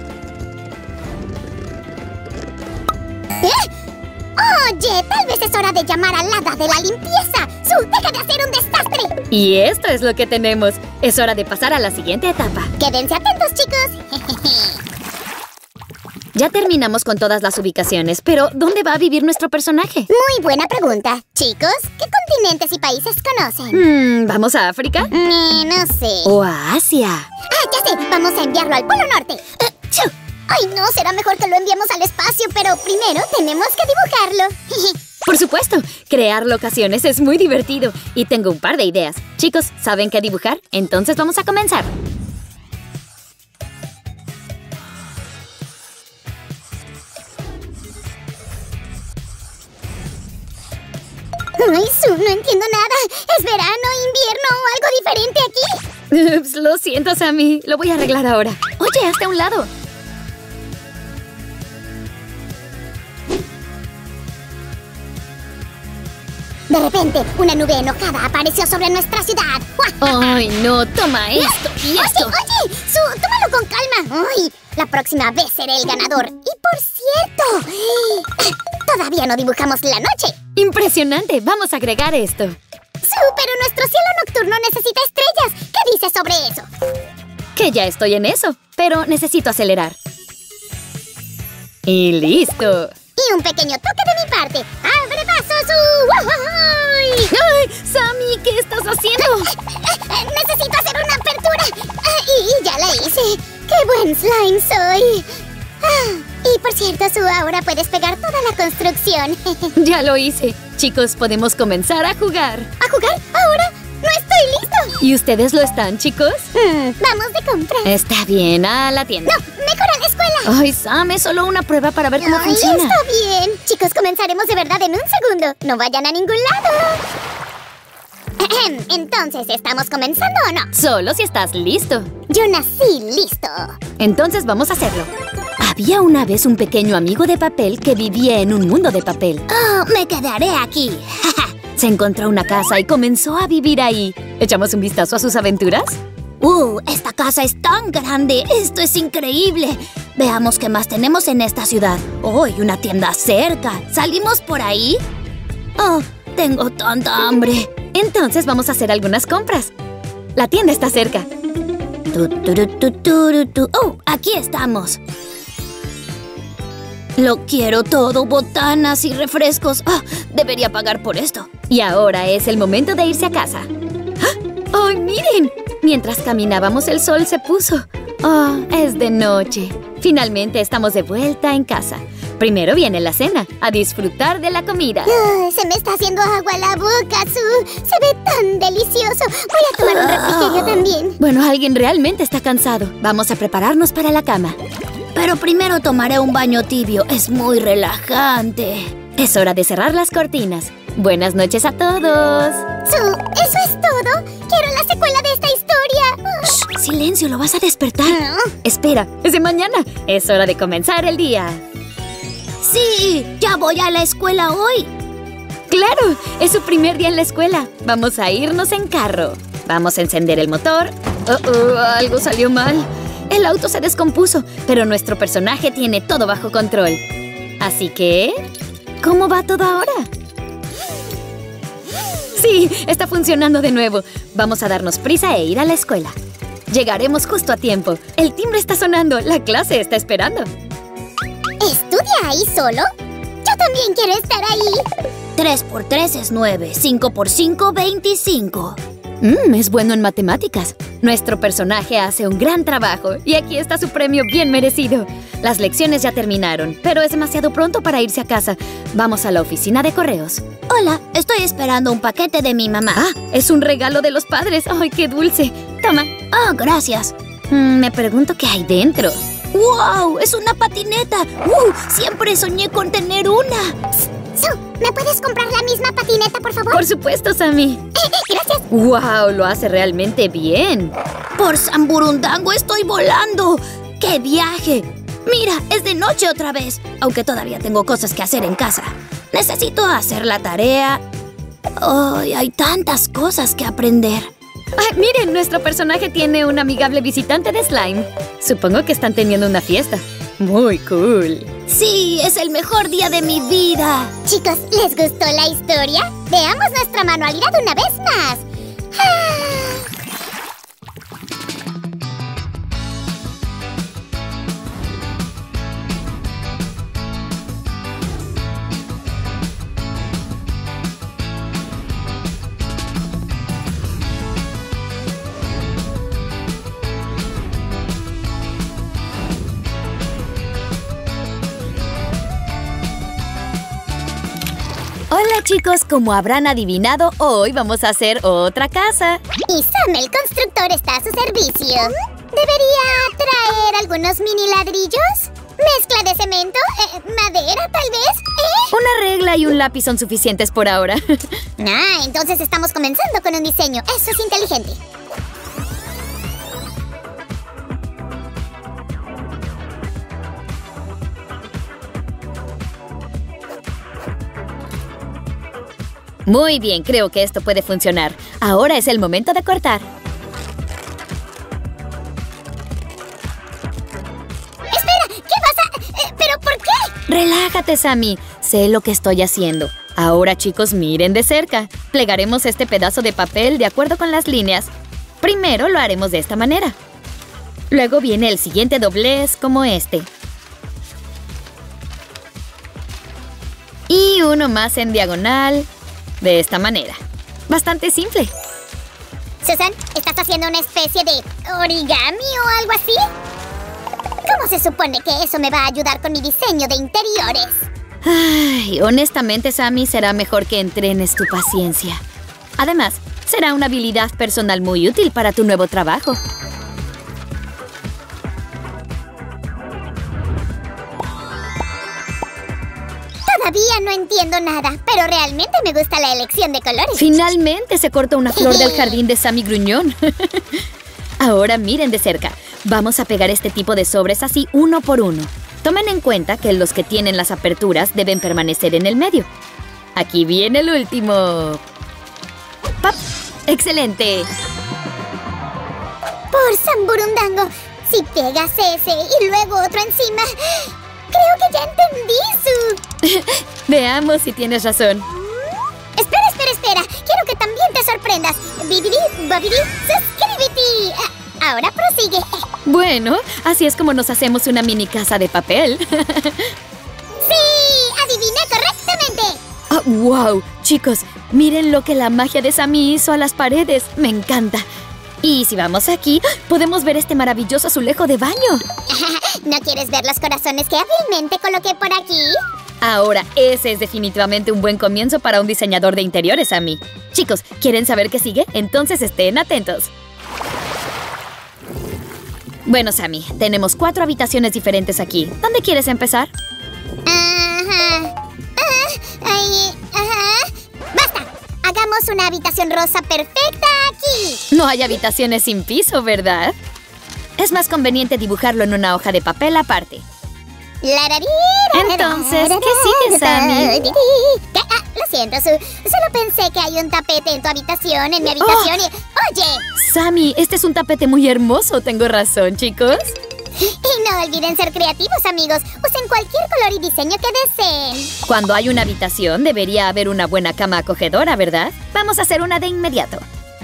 ¿Eh? Oye, tal vez es hora de llamar al hada de la limpieza. Su, deja de hacer un desastre. Y esto es lo que tenemos. Es hora de pasar a la siguiente etapa. Quédense atentos, chicos. Ya terminamos con todas las ubicaciones, pero ¿dónde va a vivir nuestro personaje? Muy buena pregunta. Chicos, ¿qué continentes y países conocen? Hmm, ¿vamos a África? Mm, no sé. ¿O a Asia? Ah, ya sé. Vamos a enviarlo al Polo Norte. Uh, chu. Ay, no, será mejor que lo enviemos al espacio, pero primero tenemos que dibujarlo. Por supuesto, crear locaciones es muy divertido y tengo un par de ideas. Chicos, ¿saben qué dibujar? Entonces vamos a comenzar. Ay, Su, no entiendo nada. ¿Es verano, invierno o algo diferente aquí? Ups, lo siento, Sammy. Lo voy a arreglar ahora. Oye, hazte a un lado. De repente, una nube enojada apareció sobre nuestra ciudad. ¡Ay, no! ¡Toma esto y esto! Oye, oye, Su, tómalo con calma. Ay, la próxima vez seré el ganador. Y por cierto, todavía no dibujamos la noche. ¡Impresionante! Vamos a agregar esto. Su, pero nuestro cielo nocturno necesita estrellas. ¿Qué dices sobre eso? Que ya estoy en eso, pero necesito acelerar. ¡Y listo! Y un pequeño toque de mi parte. ¡Abre paso, Su! ¡Ay! ¡Ay! ¡Sammy! ¿Qué estás haciendo? Necesito hacer una apertura. Ah, y ya la hice. ¡Qué buen slime soy! Ah, y por cierto, Su, ahora puedes pegar toda la construcción. Ya lo hice. Chicos, podemos comenzar a jugar. ¿A jugar? ¿Ahora? ¡No estoy listo! ¿Y ustedes lo están, chicos? Mm, vamos de compras. Está bien, a la tienda. ¡No! ¡Mejor a la escuela! Ay, Sam, es solo una prueba para ver cómo Ay, funciona. está bien. Chicos, comenzaremos de verdad en un segundo. No vayan a ningún lado. Ahem, entonces, ¿estamos comenzando o no? Solo si estás listo. Yo nací listo. Entonces vamos a hacerlo. Había una vez un pequeño amigo de papel que vivía en un mundo de papel. Oh, me quedaré aquí. Se encontró una casa y comenzó a vivir ahí. ¿Echamos un vistazo a sus aventuras? ¡Uh! Esta casa es tan grande. ¡Esto es increíble! Veamos qué más tenemos en esta ciudad. ¡Oh! Y una tienda cerca. ¿Salimos por ahí? ¡Oh! Tengo tanta hambre. Entonces vamos a hacer algunas compras. La tienda está cerca. Tu, turu, tu, turu, tu. ¡Oh! Aquí estamos. Lo quiero todo, botanas y refrescos. ¡Ah! Debería pagar por esto. Y ahora es el momento de irse a casa. ¡Ah! ¡Ay, miren! Mientras caminábamos el sol se puso. ¡Oh, es de noche! Finalmente estamos de vuelta en casa. Primero viene la cena, a disfrutar de la comida. Uh, se me está haciendo agua la boca, Su. Se ve tan delicioso. Voy a tomar un refrigerio también. Bueno, alguien realmente está cansado. Vamos a prepararnos para la cama. Pero primero tomaré un baño tibio. Es muy relajante. Es hora de cerrar las cortinas. Buenas noches a todos. Su, ¿eso es todo? Quiero la secuela de esta historia. Shh, silencio, lo vas a despertar. Uh. Espera, es de mañana. Es hora de comenzar el día. ¡Sí! ¡Ya voy a la escuela hoy! ¡Claro! Es su primer día en la escuela. Vamos a irnos en carro. Vamos a encender el motor. Oh, oh, algo salió mal. El auto se descompuso, pero nuestro personaje tiene todo bajo control. Así que... ¿cómo va todo ahora? Sí, está funcionando de nuevo. Vamos a darnos prisa e ir a la escuela. Llegaremos justo a tiempo. El timbre está sonando. La clase está esperando. ¿Estudia ahí solo? Yo también quiero estar ahí. Tres por tres es nueve. Cinco por cinco, veinticinco. Mmm, es bueno en matemáticas. Nuestro personaje hace un gran trabajo y aquí está su premio bien merecido. Las lecciones ya terminaron, pero es demasiado pronto para irse a casa. Vamos a la oficina de correos. Hola, estoy esperando un paquete de mi mamá. Ah, es un regalo de los padres. ¡Ay, qué dulce! Toma. Ah, gracias. Mm, me pregunto qué hay dentro. ¡Wow! ¡Es una patineta! ¡Uh! Siempre soñé con tener una. Su, ¿me puedes comprar la misma patineta, por favor? Por supuesto, Sammy. Gracias. ¡Wow! Lo hace realmente bien. Por San Burundango estoy volando. ¡Qué viaje! Mira, es de noche otra vez, aunque todavía tengo cosas que hacer en casa. Necesito hacer la tarea. ¡Ay! Hay tantas cosas que aprender. Ah, miren, nuestro personaje tiene un amigable visitante de slime. Supongo que están teniendo una fiesta. Muy cool. ¡Sí! ¡Es el mejor día de mi vida! Chicos, ¿les gustó la historia? Veamos nuestra manualidad una vez más. ¡Ah! Hola chicos, como habrán adivinado, hoy vamos a hacer otra casa. Y Sam, el constructor, está a su servicio. ¿Debería traer algunos mini ladrillos? ¿Mezcla de cemento? Eh, ¿Madera, tal vez? ¿Eh? Una regla y un lápiz son suficientes por ahora. Ah, entonces estamos comenzando con un diseño. Eso es inteligente. Muy bien, creo que esto puede funcionar. Ahora es el momento de cortar. ¡Espera! ¿Qué pasa? Eh, ¿Pero por qué? Relájate, Sammy. Sé lo que estoy haciendo. Ahora, chicos, miren de cerca. Plegaremos este pedazo de papel de acuerdo con las líneas. Primero lo haremos de esta manera. Luego viene el siguiente doblez como este. Y uno más en diagonal, de esta manera. Bastante simple. Susan, ¿estás haciendo una especie de origami o algo así? ¿Cómo se supone que eso me va a ayudar con mi diseño de interiores? Ay, honestamente, Sammy, será mejor que entrenes tu paciencia. Además, será una habilidad personal muy útil para tu nuevo trabajo. Todavía no entiendo nada, pero realmente me gusta la elección de colores. Finalmente se cortó una flor del jardín de Sammy Gruñón. Ahora miren de cerca. Vamos a pegar este tipo de sobres así uno por uno. Tomen en cuenta que los que tienen las aperturas deben permanecer en el medio. Aquí viene el último. ¡Pap! ¡Excelente! Por San Burundango, si pegas ese y luego otro encima, creo que ya entendí su... Veamos si tienes razón. Espera, espera, espera. Quiero que también te sorprendas. Bibidi, babidi, suscríbete. Ah, ahora prosigue. Bueno, así es como nos hacemos una mini casa de papel. ¡Sí! ¡Adiviné correctamente! Oh, ¡wow! Chicos, miren lo que la magia de Sammy hizo a las paredes. Me encanta. Y si vamos aquí, podemos ver este maravilloso azulejo de baño. ¿No quieres ver los corazones que hábilmente coloqué por aquí? Ahora, ese es definitivamente un buen comienzo para un diseñador de interiores, Sammy. Chicos, ¿quieren saber qué sigue? Entonces estén atentos. Bueno, Sammy, tenemos cuatro habitaciones diferentes aquí. ¿Dónde quieres empezar? Ajá. Ah, ay, ajá. ¡Basta! Hagamos una habitación rosa perfecta aquí. No hay habitaciones sin piso, ¿verdad? Es más conveniente dibujarlo en una hoja de papel aparte. Entonces, ¿qué sigue, Sammy? ¿Qué? Ah, lo siento, Su. Solo pensé que hay un tapete en tu habitación, en mi habitación oh. y... ¡Oye! Sammy, este es un tapete muy hermoso. ¿Tengo razón, chicos? Y no olviden ser creativos, amigos. Usen cualquier color y diseño que deseen. Cuando hay una habitación, debería haber una buena cama acogedora, ¿verdad? Vamos a hacer una de inmediato.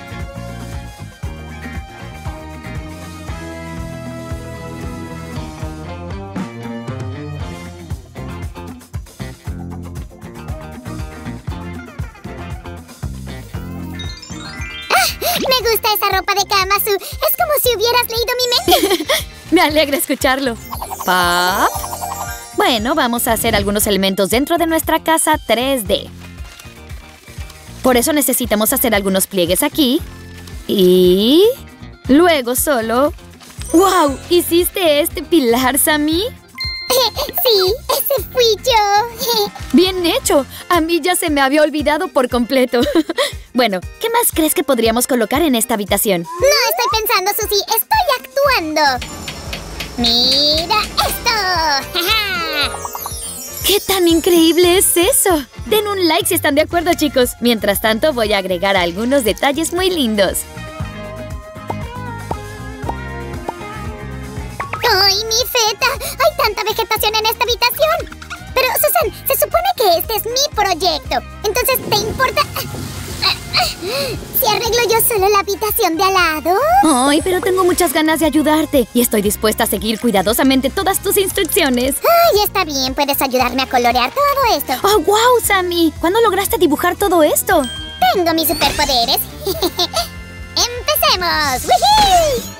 Me gusta esa ropa de cama, Su. Es como si hubieras leído mi mente. Me alegra escucharlo. Pop. Bueno, vamos a hacer algunos elementos dentro de nuestra casa tres D. Por eso necesitamos hacer algunos pliegues aquí. Y... luego solo... ¡Wow! ¿Hiciste este pilar, Sammy? Sí, ese fui yo. ¡Bien hecho! A mí ya se me había olvidado por completo. Bueno, ¿qué más crees que podríamos colocar en esta habitación? No estoy pensando, Susie. Estoy actuando. ¡Mira esto! ¿Qué tan increíble es eso? Den un like si están de acuerdo, chicos. Mientras tanto, voy a agregar algunos detalles muy lindos. ¡Ay, mi feta! Hay tanta vegetación en esta habitación. Pero, Susan, se supone que este es mi proyecto. Entonces, ¿te importa si arreglo yo solo la habitación de al lado? Ay, pero tengo muchas ganas de ayudarte. Y estoy dispuesta a seguir cuidadosamente todas tus instrucciones. Ay, está bien. Puedes ayudarme a colorear todo esto. ¡Oh, wow, Sammy! ¿Cuándo lograste dibujar todo esto? Tengo mis superpoderes. ¡Empecemos! ¡Woohoo!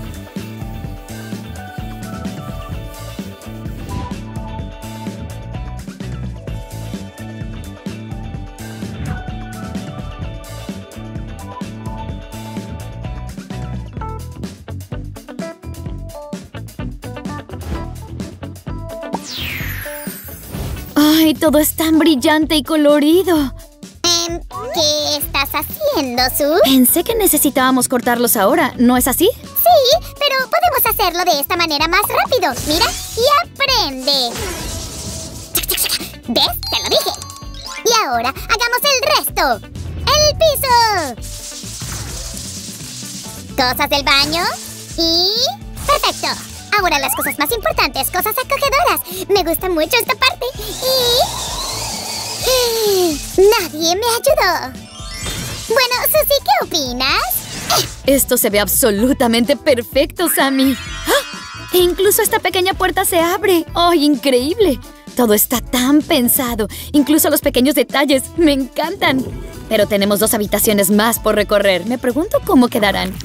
¡Ay, todo es tan brillante y colorido! Eh, ¿Qué estás haciendo, Su? Pensé que necesitábamos cortarlos ahora, ¿no es así? Sí, pero podemos hacerlo de esta manera más rápido. Mira y aprende. ¿Ves? Te lo dije. Y ahora, hagamos el resto. ¡Listo! ¡El piso! Cosas del baño y... ¡perfecto! Ahora las cosas más importantes, cosas acogedoras. Me gusta mucho esta parte. Y... nadie me ayudó. Bueno, Susie, ¿qué opinas? Esto se ve absolutamente perfecto, Sammy. ¡Ah! E incluso esta pequeña puerta se abre. ¡Ay, increíble! Todo está tan pensado. Incluso los pequeños detalles. ¡Me encantan! Pero tenemos dos habitaciones más por recorrer. Me pregunto cómo quedarán.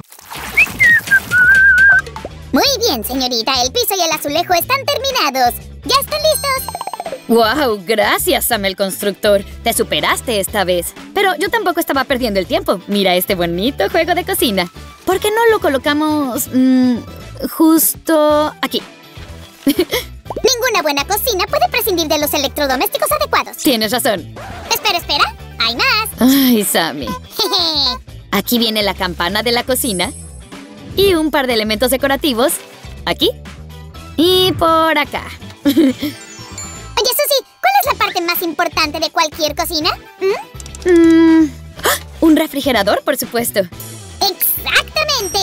Muy bien, señorita. El piso y el azulejo están terminados. ¿Ya están listos? ¡Wow! Gracias, Sam el constructor. Te superaste esta vez. Pero yo tampoco estaba perdiendo el tiempo. Mira este bonito juego de cocina. ¿Por qué no lo colocamos mmm, justo aquí? Ninguna buena cocina puede prescindir de los electrodomésticos adecuados. Tienes razón. Espera, espera. ¡Hay más! Ay, Sammy. Aquí viene la campana de la cocina. Y un par de elementos decorativos. Aquí. Y por acá. Oye, Susie, ¿cuál es la parte más importante de cualquier cocina? ¿Mm? Mm, ¡ah! Un refrigerador, por supuesto. ¡Exactamente!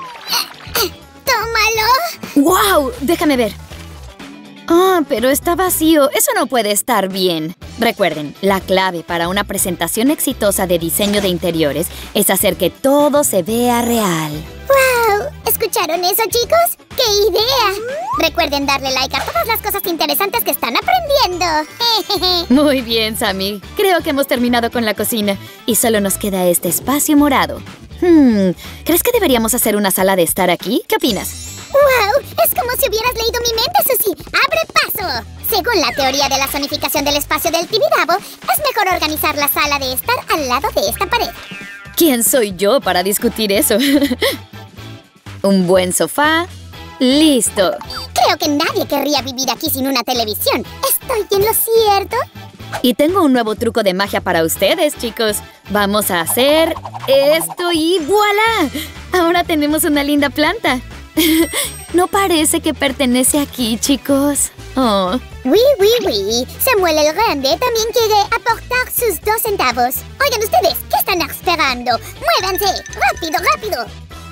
¡Tómalo! ¡Wow! Déjame ver. Ah, pero está vacío. Eso no puede estar bien. Recuerden, la clave para una presentación exitosa de diseño de interiores es hacer que todo se vea real. ¡Wow! ¿Escucharon eso, chicos? ¡Qué idea! Recuerden darle like a todas las cosas interesantes que están aprendiendo. Muy bien, Sammy. Creo que hemos terminado con la cocina y solo nos queda este espacio morado. Hmm, ¿crees que deberíamos hacer una sala de estar aquí? ¿Qué opinas? ¡Wow! Es como si hubieras leído mi mente, Susie. ¡Abre paso! Según la teoría de la zonificación del espacio del Tibidabo, es mejor organizar la sala de estar al lado de esta pared. ¿Quién soy yo para discutir eso? Un buen sofá. ¡Listo! Creo que nadie querría vivir aquí sin una televisión. ¿Estoy en lo cierto? Y tengo un nuevo truco de magia para ustedes, chicos. Vamos a hacer esto y ¡voilá! Ahora tenemos una linda planta. No parece que pertenece aquí, chicos. Oh. Oui, oui, oui. Samuel el Grande también quiere aportar sus dos centavos. Oigan ustedes, ¿qué están esperando? ¡Muévanse! ¡Rápido, rápido!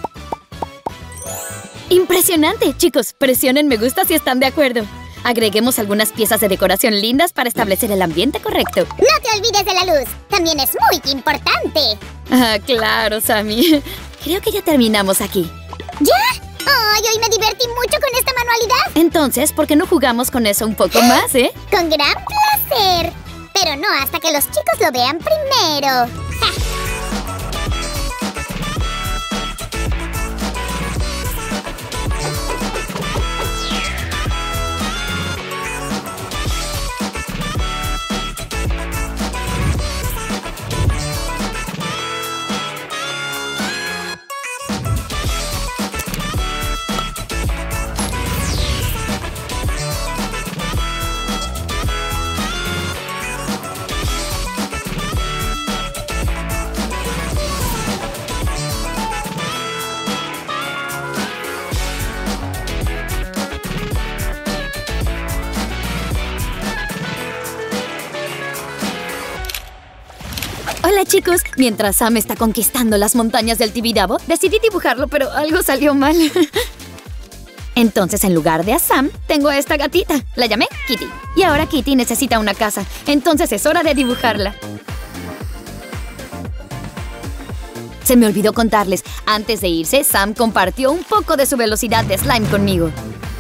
¡Impresionante! Chicos, presionen me gusta si están de acuerdo. Agreguemos algunas piezas de decoración lindas para establecer el ambiente correcto. No te olvides de la luz. También es muy importante. Ah, claro, Sammy. Creo que ya terminamos aquí. ¿Ya? ¡Ay, hoy me divertí mucho con esta manualidad! Entonces, ¿por qué no jugamos con eso un poco más, eh? Con gran placer. Pero no hasta que los chicos lo vean primero. ¡Ja! Hola, chicos. Mientras Sam está conquistando las montañas del Tibidabo, decidí dibujarlo, pero algo salió mal. Entonces, en lugar de a Sam, tengo a esta gatita. La llamé Kitty. Y ahora Kitty necesita una casa. Entonces es hora de dibujarla. Se me olvidó contarles. Antes de irse, Sam compartió un poco de su velocidad de slime conmigo.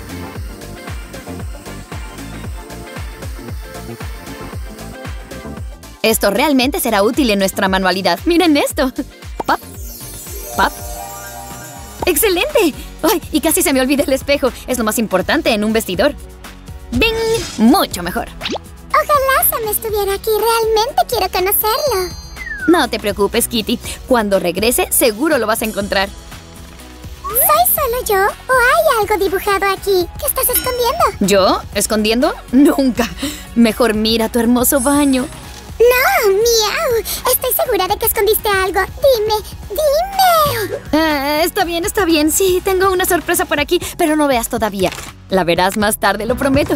Esto realmente será útil en nuestra manualidad. ¡Miren esto! ¡Pop! ¡Pop! ¡Excelente! ¡Ay! Y casi se me olvida el espejo. Es lo más importante en un vestidor. ¡Bing! Mucho mejor. Ojalá Sam estuviera aquí. Realmente quiero conocerlo. No te preocupes, Kitty. Cuando regrese, seguro lo vas a encontrar. ¿Soy solo yo o hay algo dibujado aquí? ¿Qué estás escondiendo? ¿Yo? ¿Escondiendo? Nunca. Mejor mira tu hermoso baño. ¡No! ¡Miau! Estoy segura de que escondiste algo. Dime, dime. Ah, está bien, está bien. Sí, tengo una sorpresa por aquí, pero no veas todavía. La verás más tarde, lo prometo.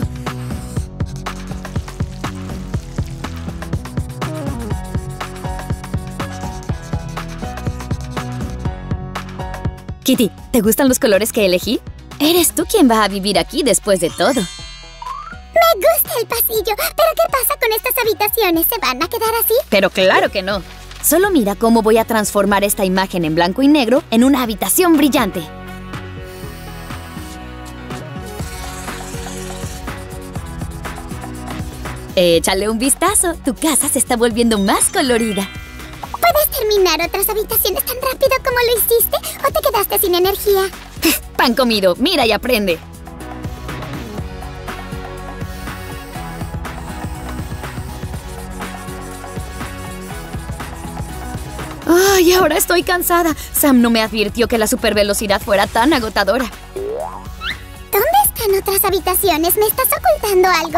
Kitty, ¿te gustan los colores que elegí? Eres tú quien va a vivir aquí después de todo. Me gusta el pasillo, pero ¿qué pasa con estas habitaciones? ¿Se van a quedar así? Pero claro que no. Solo mira cómo voy a transformar esta imagen en blanco y negro en una habitación brillante. Échale un vistazo. Tu casa se está volviendo más colorida. ¿Puedes terminar otras habitaciones tan rápido como lo hiciste o te quedaste sin energía? Pan comido. Mira y aprende. ¡Ay, ahora estoy cansada! Sam no me advirtió que la supervelocidad fuera tan agotadora. ¿Dónde están otras habitaciones? ¿Me estás ocultando algo?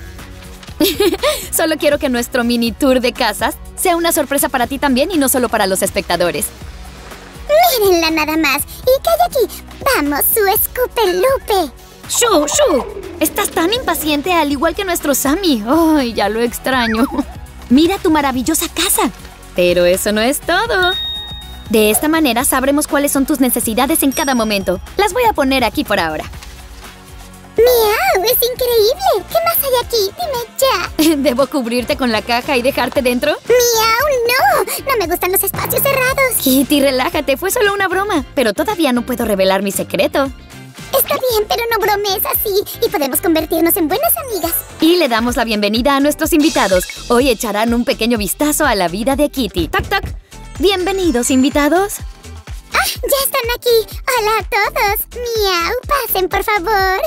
Solo quiero que nuestro mini tour de casas sea una sorpresa para ti también y no solo para los espectadores. Mírenla nada más. ¿Y qué hay aquí? ¡Vamos, su escupelupe! ¡Shu, Shu! Estás tan impaciente al igual que nuestro Sammy. ¡Ay, ya lo extraño! Mira tu maravillosa casa. Pero eso no es todo. De esta manera sabremos cuáles son tus necesidades en cada momento. Las voy a poner aquí por ahora. ¡Miau! ¡Es increíble! ¿Qué más hay aquí? Dime ya. ¿Debo cubrirte con la caja y dejarte dentro? ¡Miau! ¡No! No me gustan los espacios cerrados. Kitty, relájate. Fue solo una broma. Pero todavía no puedo revelar mi secreto. Está bien, pero no bromees así. Y podemos convertirnos en buenas amigas. Y le damos la bienvenida a nuestros invitados. Hoy echarán un pequeño vistazo a la vida de Kitty. ¡Tac, tac! Bienvenidos, invitados. ¡Ah! ¡Ya están aquí! ¡Hola a todos! ¡Miau! ¡Pasen, por favor!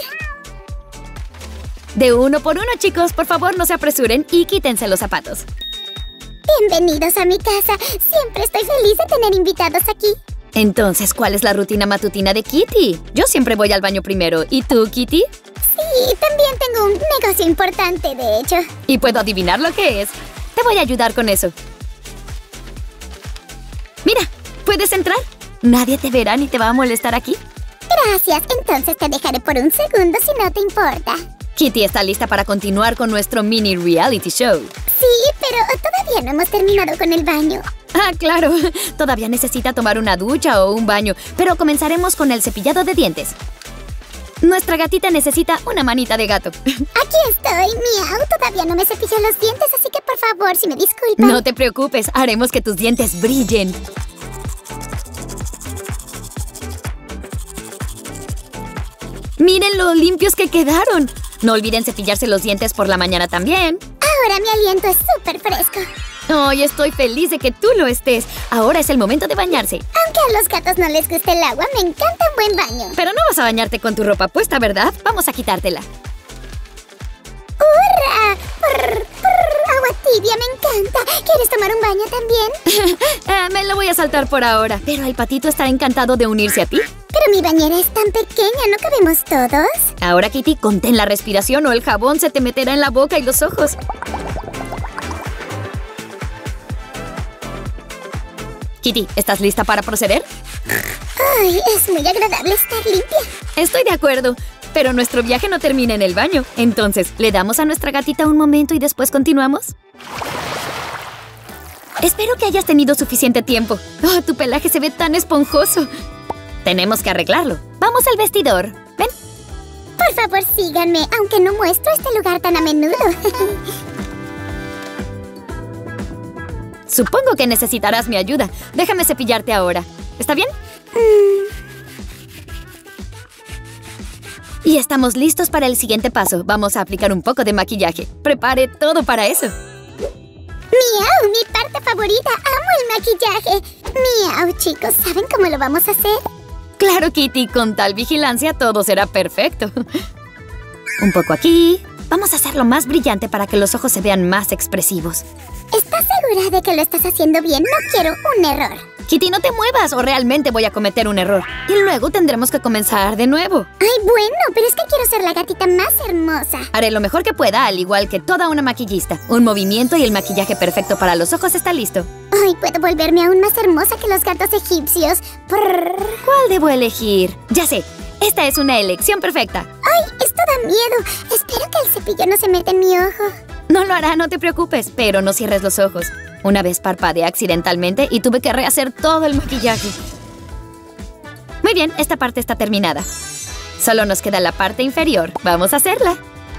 De uno por uno, chicos. Por favor, no se apresuren y quítense los zapatos. Bienvenidos a mi casa. Siempre estoy feliz de tener invitados aquí. Entonces, ¿cuál es la rutina matutina de Kitty? Yo siempre voy al baño primero. ¿Y tú, Kitty? Sí, también tengo un negocio importante, de hecho. Y puedo adivinar lo que es. Te voy a ayudar con eso. Mira, ¿puedes entrar? Nadie te verá ni te va a molestar aquí. Gracias, entonces te dejaré por un segundo si no te importa. Kitty está lista para continuar con nuestro mini reality show. Sí, pero todavía no hemos terminado con el baño. Ah, claro. Todavía necesita tomar una ducha o un baño, pero comenzaremos con el cepillado de dientes. Nuestra gatita necesita una manita de gato. Aquí estoy, miau. Todavía no me cepillo los dientes, así que por favor, si me disculpan. No te preocupes, haremos que tus dientes brillen. ¡Miren lo limpios que quedaron! No olviden cepillarse los dientes por la mañana también. Ahora mi aliento es súper fresco. Hoy estoy feliz de que tú lo estés. Ahora es el momento de bañarse. Aunque a los gatos no les guste el agua, me encanta un buen baño. Pero no vas a bañarte con tu ropa puesta, ¿verdad? Vamos a quitártela. ¡Hurra! Prr, prr, agua tibia, me encanta. ¿Quieres tomar un baño también? eh, me lo voy a saltar por ahora. Pero el patito estará encantado de unirse a ti. Pero mi bañera es tan pequeña, ¿no cabemos todos? Ahora, Kitty, contén la respiración o el jabón se te meterá en la boca y los ojos. Kitty, ¿estás lista para proceder? Ay, es muy agradable estar limpia. Estoy de acuerdo, pero nuestro viaje no termina en el baño. Entonces, ¿le damos a nuestra gatita un momento y después continuamos? Espero que hayas tenido suficiente tiempo. Oh, tu pelaje se ve tan esponjoso. Tenemos que arreglarlo. Vamos al vestidor. Ven. Por favor, síganme, aunque no muestro este lugar tan a menudo. Supongo que necesitarás mi ayuda. Déjame cepillarte ahora. ¿Está bien? Mm. Y estamos listos para el siguiente paso. Vamos a aplicar un poco de maquillaje. Prepare todo para eso. ¡Miau! Mi parte favorita. Amo el maquillaje. ¡Miau, chicos! ¿Saben cómo lo vamos a hacer? Claro, Kitty. Con tal vigilancia todo será perfecto. Un poco aquí. Vamos a hacerlo más brillante para que los ojos se vean más expresivos. ¿Estás segura de que lo estás haciendo bien? No quiero un error. Kitty, no te muevas o realmente voy a cometer un error. Y luego tendremos que comenzar de nuevo. Ay, bueno, pero es que quiero ser la gatita más hermosa. Haré lo mejor que pueda, al igual que toda una maquillista. Un movimiento y el maquillaje perfecto para los ojos está listo. Ay, puedo volverme aún más hermosa que los gatos egipcios. Prrr. ¿Cuál debo elegir? Ya sé, esta es una elección perfecta. Ay, esto da miedo. Espero que el cepillo no se meta en mi ojo. No lo hará, no te preocupes, pero no cierres los ojos. Una vez parpadeé accidentalmente y tuve que rehacer todo el maquillaje. Muy bien, esta parte está terminada. Solo nos queda la parte inferior. Vamos a hacerla.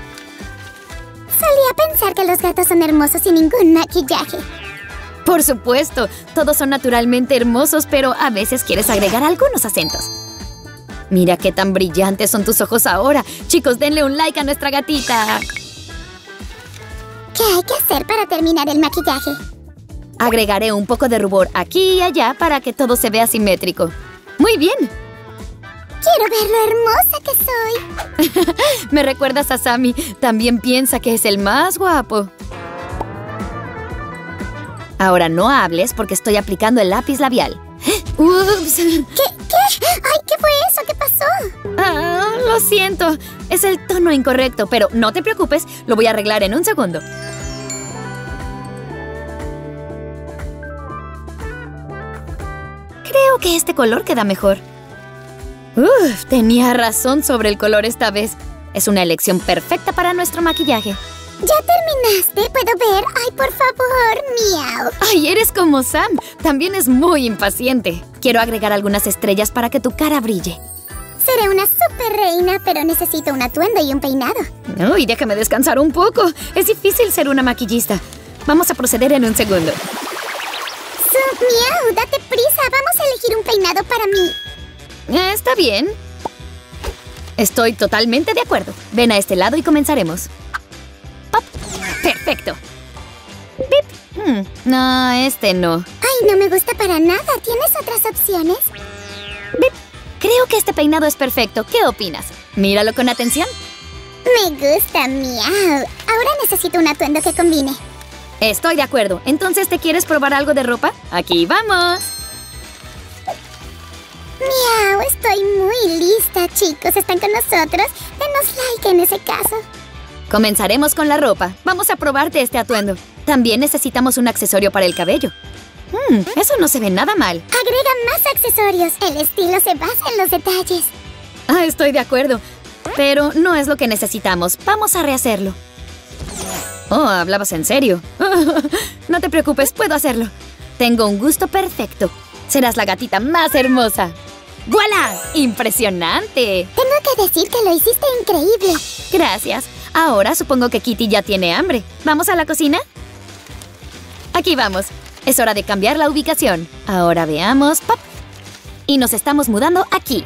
Solía pensar que los gatos son hermosos sin ningún maquillaje. Por supuesto, todos son naturalmente hermosos, pero a veces quieres agregar algunos acentos. Mira qué tan brillantes son tus ojos ahora. Chicos, denle un like a nuestra gatita. ¿Qué hay que hacer para terminar el maquillaje? Agregaré un poco de rubor aquí y allá para que todo se vea simétrico. ¡Muy bien! ¡Quiero ver lo hermosa que soy! Me recuerdas a Sammy. También piensa que es el más guapo. Ahora no hables porque estoy aplicando el lápiz labial. ¡Ups! ¿Qué? ¿Qué? ¡Ay, qué fue eso! ¿Qué pasó? Ah, lo siento. Es el tono incorrecto, pero no te preocupes. Lo voy a arreglar en un segundo. Creo que este color queda mejor. Uf, tenía razón sobre el color esta vez. Es una elección perfecta para nuestro maquillaje. ¿Ya terminaste? ¿Puedo ver? ¡Ay, por favor! ¡Miau! ¡Ay, eres como Sam! También es muy impaciente. Quiero agregar algunas estrellas para que tu cara brille. Seré una super reina, pero necesito un atuendo y un peinado. Uy, déjame descansar un poco. Es difícil ser una maquillista. Vamos a proceder en un segundo. ¡Miau! ¡Date prisa! Vamos a elegir un peinado para mí. Eh, está bien. Estoy totalmente de acuerdo. Ven a este lado y comenzaremos. ¡Pop! ¡Perfecto! ¡Pip! Hmm, no, este no. ¡Ay, no me gusta para nada! ¿Tienes otras opciones? ¡Pip! Creo que este peinado es perfecto. ¿Qué opinas? Míralo con atención. Me gusta, miau. Ahora necesito un atuendo que combine. Estoy de acuerdo. Entonces, ¿te quieres probar algo de ropa? ¡Aquí vamos! Miau, estoy muy lista, chicos. ¿Están con nosotros? Denos like en ese caso. Comenzaremos con la ropa. Vamos a probarte este atuendo. También necesitamos un accesorio para el cabello. Hmm, eso no se ve nada mal. Agrega más accesorios. El estilo se basa en los detalles. Ah, estoy de acuerdo. Pero no es lo que necesitamos. Vamos a rehacerlo. Oh, ¿hablabas en serio? No te preocupes, puedo hacerlo. Tengo un gusto perfecto. Serás la gatita más hermosa. ¡Voilá! ¡Impresionante! Tengo que decir que lo hiciste increíble. Gracias. Ahora supongo que Kitty ya tiene hambre. ¿Vamos a la cocina? Aquí vamos. Es hora de cambiar la ubicación. Ahora veamos. ¡Pop! Y nos estamos mudando aquí.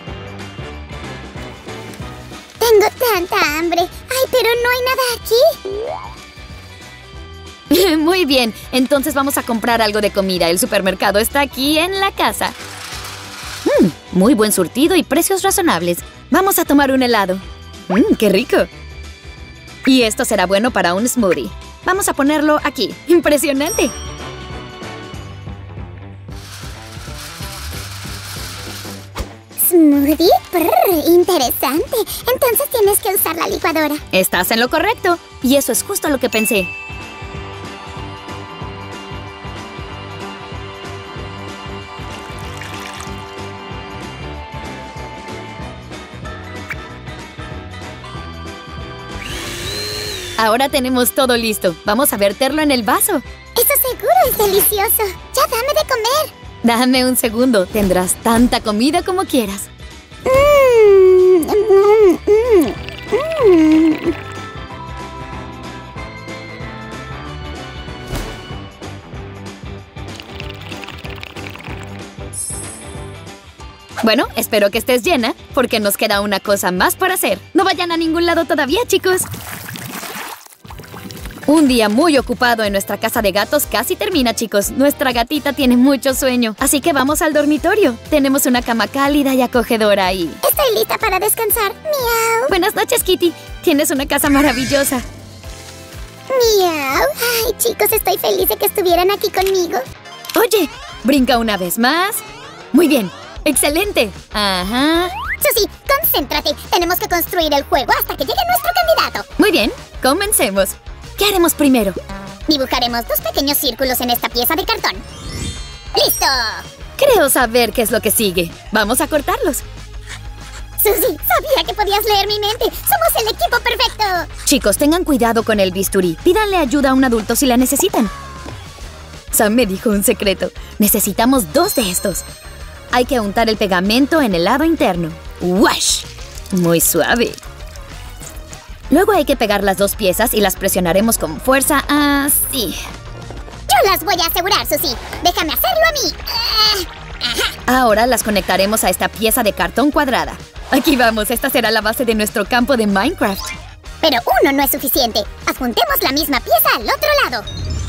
Tengo tanta hambre. ¡Ay, pero no hay nada aquí! Muy bien. Entonces vamos a comprar algo de comida. El supermercado está aquí en la casa. Mm, muy buen surtido y precios razonables. Vamos a tomar un helado. Mmm, ¡qué rico! Y esto será bueno para un smoothie. Vamos a ponerlo aquí. ¡Impresionante! ¿Smoothie? Prr, interesante. Entonces tienes que usar la licuadora. Estás en lo correcto. Y eso es justo lo que pensé. Ahora tenemos todo listo. Vamos a verterlo en el vaso. Eso seguro es delicioso. Ya dame de comer. Dame un segundo. Tendrás tanta comida como quieras. Mm, mm, mm, mm. Bueno, espero que estés llena, porque nos queda una cosa más por hacer. No vayan a ningún lado todavía, chicos. Un día muy ocupado en nuestra casa de gatos casi termina, chicos. Nuestra gatita tiene mucho sueño, así que vamos al dormitorio. Tenemos una cama cálida y acogedora ahí. Estoy lista para descansar. Miau. Buenas noches, Kitty. Tienes una casa maravillosa. Miau. Ay, chicos, estoy feliz de que estuvieran aquí conmigo. Oye, brinca una vez más. Muy bien. ¡Excelente! Ajá. Susie, concéntrate. Tenemos que construir el juego hasta que llegue nuestro candidato. Muy bien. Comencemos. ¿Qué haremos primero? Dibujaremos dos pequeños círculos en esta pieza de cartón. ¡Listo! Creo saber qué es lo que sigue. Vamos a cortarlos. Susie, sabía que podías leer mi mente. ¡Somos el equipo perfecto! Chicos, tengan cuidado con el bisturí. Pídanle ayuda a un adulto si la necesitan. Sam me dijo un secreto. Necesitamos dos de estos. hay que untar el pegamento en el lado interno. ¡Wash! Muy suave. Luego hay que pegar las dos piezas y las presionaremos con fuerza así. Yo las voy a asegurar, Susie. Déjame hacerlo a mí. Uh, ajá. Ahora las conectaremos a esta pieza de cartón cuadrada. Aquí vamos, esta será la base de nuestro campo de Minecraft. Pero uno no es suficiente. Adjuntemos la misma pieza al otro lado.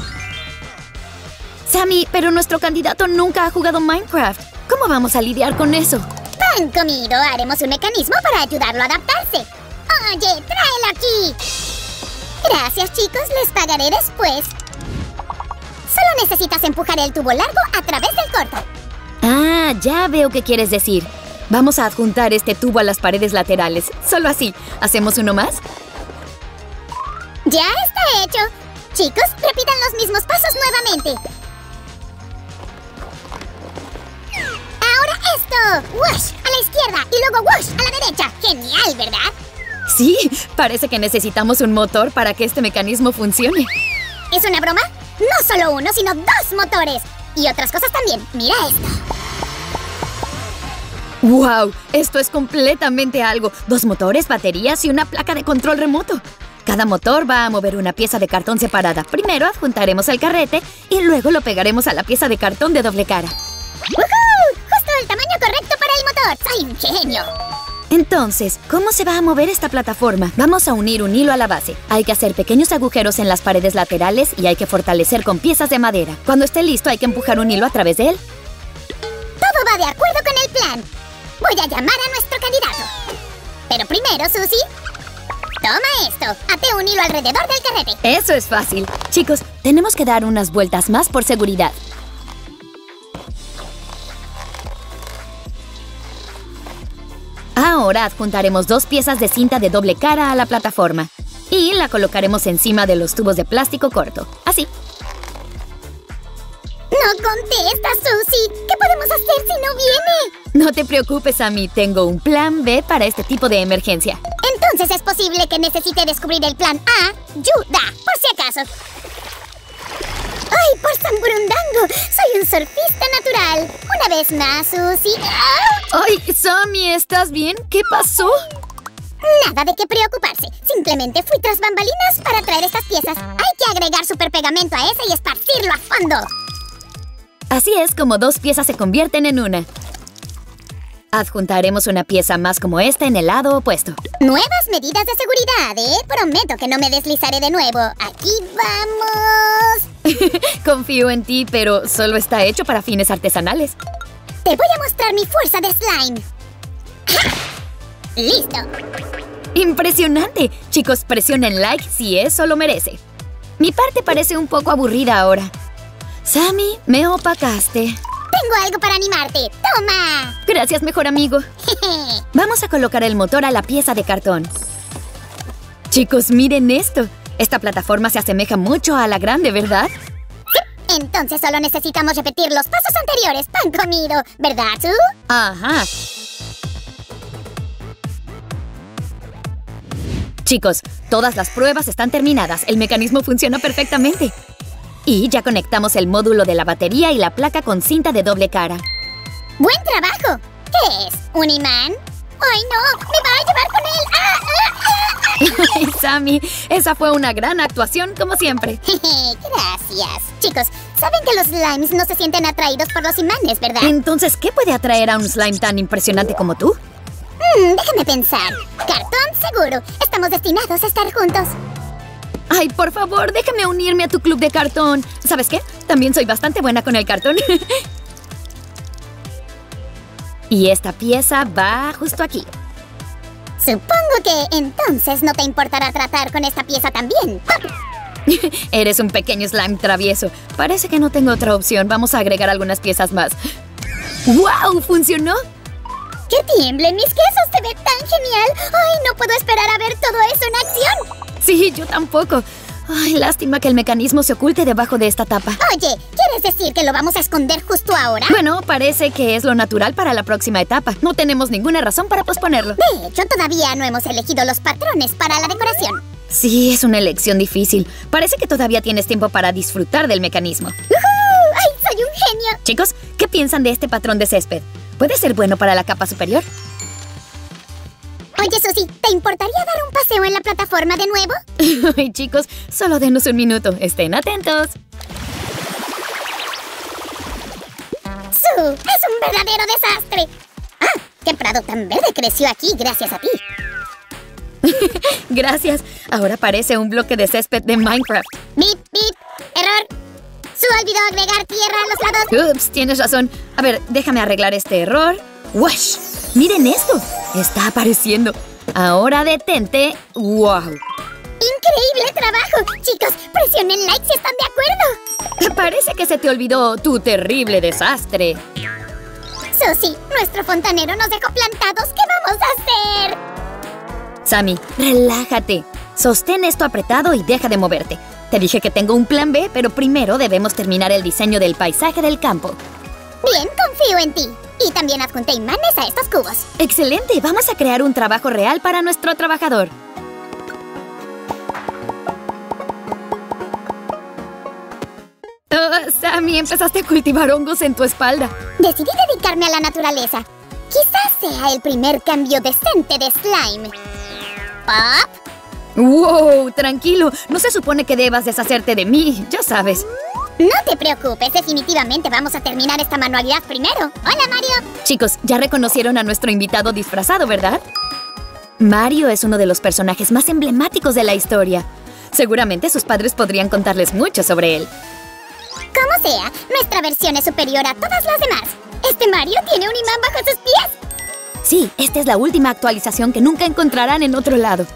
Sammy, pero nuestro candidato nunca ha jugado Minecraft. ¿Cómo vamos a lidiar con eso? Pan comido, haremos un mecanismo para ayudarlo a adaptarse. Oye, tráelo aquí. Gracias, chicos, les pagaré después. Solo necesitas empujar el tubo largo a través del corto. Ah, ya veo qué quieres decir. Vamos a adjuntar este tubo a las paredes laterales. Solo así. ¿Hacemos uno más? Ya está hecho. Chicos, repitan los mismos pasos nuevamente. Ahora esto. Wash a la izquierda y luego wash a la derecha. Genial, ¿verdad? Sí, parece que necesitamos un motor para que este mecanismo funcione. ¿Es una broma? No solo uno, sino dos motores. Y otras cosas también. Mira esto. ¡Wow! Esto es completamente algo. Dos motores, baterías y una placa de control remoto. Cada motor va a mover una pieza de cartón separada. Primero adjuntaremos el carrete y luego lo pegaremos a la pieza de cartón de doble cara. ¡Woohoo! ¡Justo el tamaño correcto para el motor! ¡Soy un genio! Entonces, ¿cómo se va a mover esta plataforma? Vamos a unir un hilo a la base. Hay que hacer pequeños agujeros en las paredes laterales y hay que fortalecer con piezas de madera. Cuando esté listo, hay que empujar un hilo a través de él. Todo va de acuerdo con el plan. Voy a llamar a nuestro candidato. Pero primero, Susie, toma esto. Ate un hilo alrededor del carrete. Eso es fácil. Chicos, tenemos que dar unas vueltas más por seguridad. Ahora adjuntaremos dos piezas de cinta de doble cara a la plataforma y la colocaremos encima de los tubos de plástico corto. Así. ¡No contesta, Susie! ¿Qué podemos hacer si no viene? No te preocupes, Amy. Tengo un plan B para este tipo de emergencia. Entonces es posible que necesite descubrir el plan A. ¡Ayuda! Por si acaso. ¡Ay, por San Burundango! ¡Soy un surfista natural! Una vez más, Susie. ¡Ah! ¡Ay, Sammy! ¿Estás bien? ¿Qué pasó? Nada de qué preocuparse. Simplemente fui tras bambalinas para traer estas piezas. Hay que agregar super pegamento a ese y esparcirlo a fondo. Así es como dos piezas se convierten en una. Adjuntaremos una pieza más como esta en el lado opuesto. Nuevas medidas de seguridad, ¿eh? Prometo que no me deslizaré de nuevo. Aquí vamos. Confío en ti, pero solo está hecho para fines artesanales. Te voy a mostrar mi fuerza de slime. ¡Ja! ¡Listo! ¡Impresionante! Chicos, presionen like si eso lo merece. Mi parte parece un poco aburrida ahora. Sammy, me opacaste. Tengo algo para animarte. ¡Toma! Gracias, mejor amigo. Vamos a colocar el motor a la pieza de cartón. Chicos, miren esto. Esta plataforma se asemeja mucho a la grande, ¿verdad? Sí. Entonces solo necesitamos repetir los pasos anteriores. Pan comido, ¿verdad, Sue? Ajá. Chicos, todas las pruebas están terminadas. El mecanismo funciona perfectamente. Y ya conectamos el módulo de la batería y la placa con cinta de doble cara. ¡Buen trabajo! ¿Qué es? ¿Un imán? ¡Ay, no! ¡Me va a llevar con él! ¡Ah, ah, ah! Ay, Sammy, esa fue una gran actuación, como siempre. Gracias. Chicos, saben que los slimes no se sienten atraídos por los imanes, ¿verdad? Entonces, ¿qué puede atraer a un slime tan impresionante como tú? Hmm, déjame pensar. Cartón seguro. Estamos destinados a estar juntos. Ay, por favor, déjame unirme a tu club de cartón. ¿Sabes qué? También soy bastante buena con el cartón. Y esta pieza va justo aquí. Supongo que entonces no te importará tratar con esta pieza también. Eres un pequeño slime travieso. Parece que no tengo otra opción. Vamos a agregar algunas piezas más. ¡Wow! ¡Funcionó! ¡Que tiemblen mis quesos! ¡Se ve tan genial! ¡Ay, no puedo esperar a ver todo eso en acción! Sí, yo tampoco. Ay, lástima que el mecanismo se oculte debajo de esta tapa. Oye, ¿quieres decir que lo vamos a esconder justo ahora? Bueno, parece que es lo natural para la próxima etapa. No tenemos ninguna razón para posponerlo. De hecho, todavía no hemos elegido los patrones para la decoración. Sí, es una elección difícil. Parece que todavía tienes tiempo para disfrutar del mecanismo. ¡Uhú! ¡Ay, soy un genio! Chicos, ¿qué piensan de este patrón de césped? Puede ser bueno para la capa superior. Oye, Susie, ¿te importaría dar un paseo en la plataforma de nuevo? Ay, chicos, solo denos un minuto. Estén atentos. ¡Su! ¡Es un verdadero desastre! ¡Ah! ¡Qué prado tan verde creció aquí gracias a ti! Gracias. Ahora parece un bloque de césped de Minecraft. ¡Bip, bip! ¡Error! Su olvidó agregar tierra a los lados. Ups, tienes razón. A ver, déjame arreglar este error. ¡Wash! ¡Miren esto! Está apareciendo. Ahora detente. ¡Wow! ¡Increíble trabajo! Chicos, presionen like si están de acuerdo. Parece que se te olvidó tu terrible desastre. Susie, nuestro fontanero nos dejó plantados. ¿Qué vamos a hacer? Sammy, relájate. Sostén esto apretado y deja de moverte. Te dije que tengo un plan B, pero primero debemos terminar el diseño del paisaje del campo. Bien, confío en ti. Y también adjunté imanes a estos cubos. ¡Excelente! Vamos a crear un trabajo real para nuestro trabajador. Oh, Sammy, empezaste a cultivar hongos en tu espalda. Decidí dedicarme a la naturaleza. Quizás sea el primer cambio decente de slime. ¿Pop? ¡Wow! Tranquilo. No se supone que debas deshacerte de mí, ya sabes. No te preocupes, definitivamente vamos a terminar esta manualidad primero. ¡Hola, Mario! Chicos, ya reconocieron a nuestro invitado disfrazado, ¿verdad? Mario es uno de los personajes más emblemáticos de la historia. Seguramente sus padres podrían contarles mucho sobre él. Como sea, nuestra versión es superior a todas las demás. Este Mario tiene un imán bajo sus pies. Sí, esta es la última actualización que nunca encontrarán en otro lado.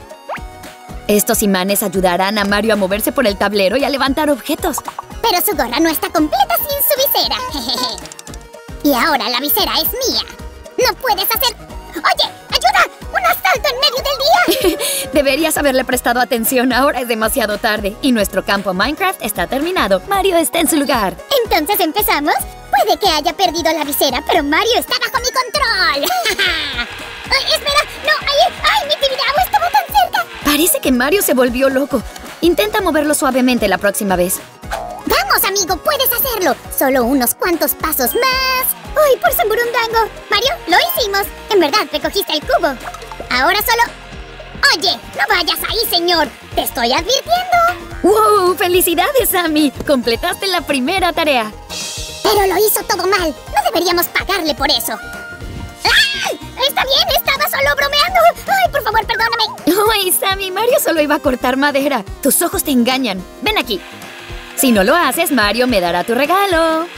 Estos imanes ayudarán a Mario a moverse por el tablero y a levantar objetos. Pero su gorra no está completa sin su visera. Jejeje. Y ahora la visera es mía. ¡No puedes hacer! ¡Oye! ¡Ayuda! ¡Un asalto en medio del día! Deberías haberle prestado atención. Ahora es demasiado tarde. Y nuestro campo Minecraft está terminado. Mario está en su lugar. ¿Entonces empezamos? Puede que haya perdido la visera, pero Mario está bajo mi control. Ay, espera, no, ahí, ay, mi tibidabo estaba tan cerca. Parece que Mario se volvió loco. Intenta moverlo suavemente la próxima vez. Vamos, amigo, puedes hacerlo. Solo unos cuantos pasos más. ¡Ay, por San Burundango! Mario, lo hicimos. En verdad, recogiste el cubo. Ahora solo... Oye, no vayas ahí, señor. Te estoy advirtiendo. ¡Wow! ¡Felicidades, Sammy! Completaste la primera tarea. Pero lo hizo todo mal. No deberíamos pagarle por eso. ¡Ah! Está bien, estaba solo bromeando. Ay, por favor, perdóname. ¡Ay, Sammy! Mario solo iba a cortar madera. Tus ojos te engañan. Ven aquí. Si no lo haces, Mario me dará tu regalo.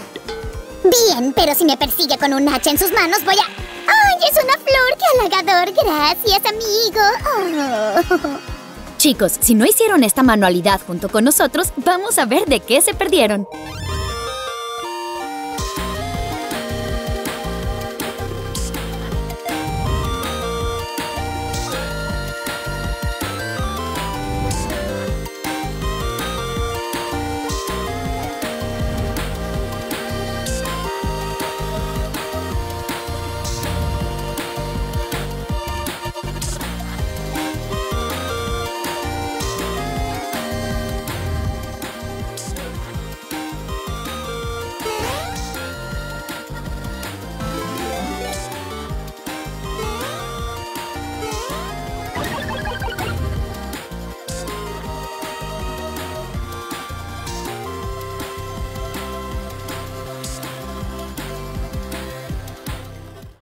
Bien, pero si me persigue con un hacha en sus manos, voy a... ¡Ay, es una flor! ¡Qué halagador! Gracias, amigo. Oh. Chicos, si no hicieron esta manualidad junto con nosotros, vamos a ver de qué se perdieron.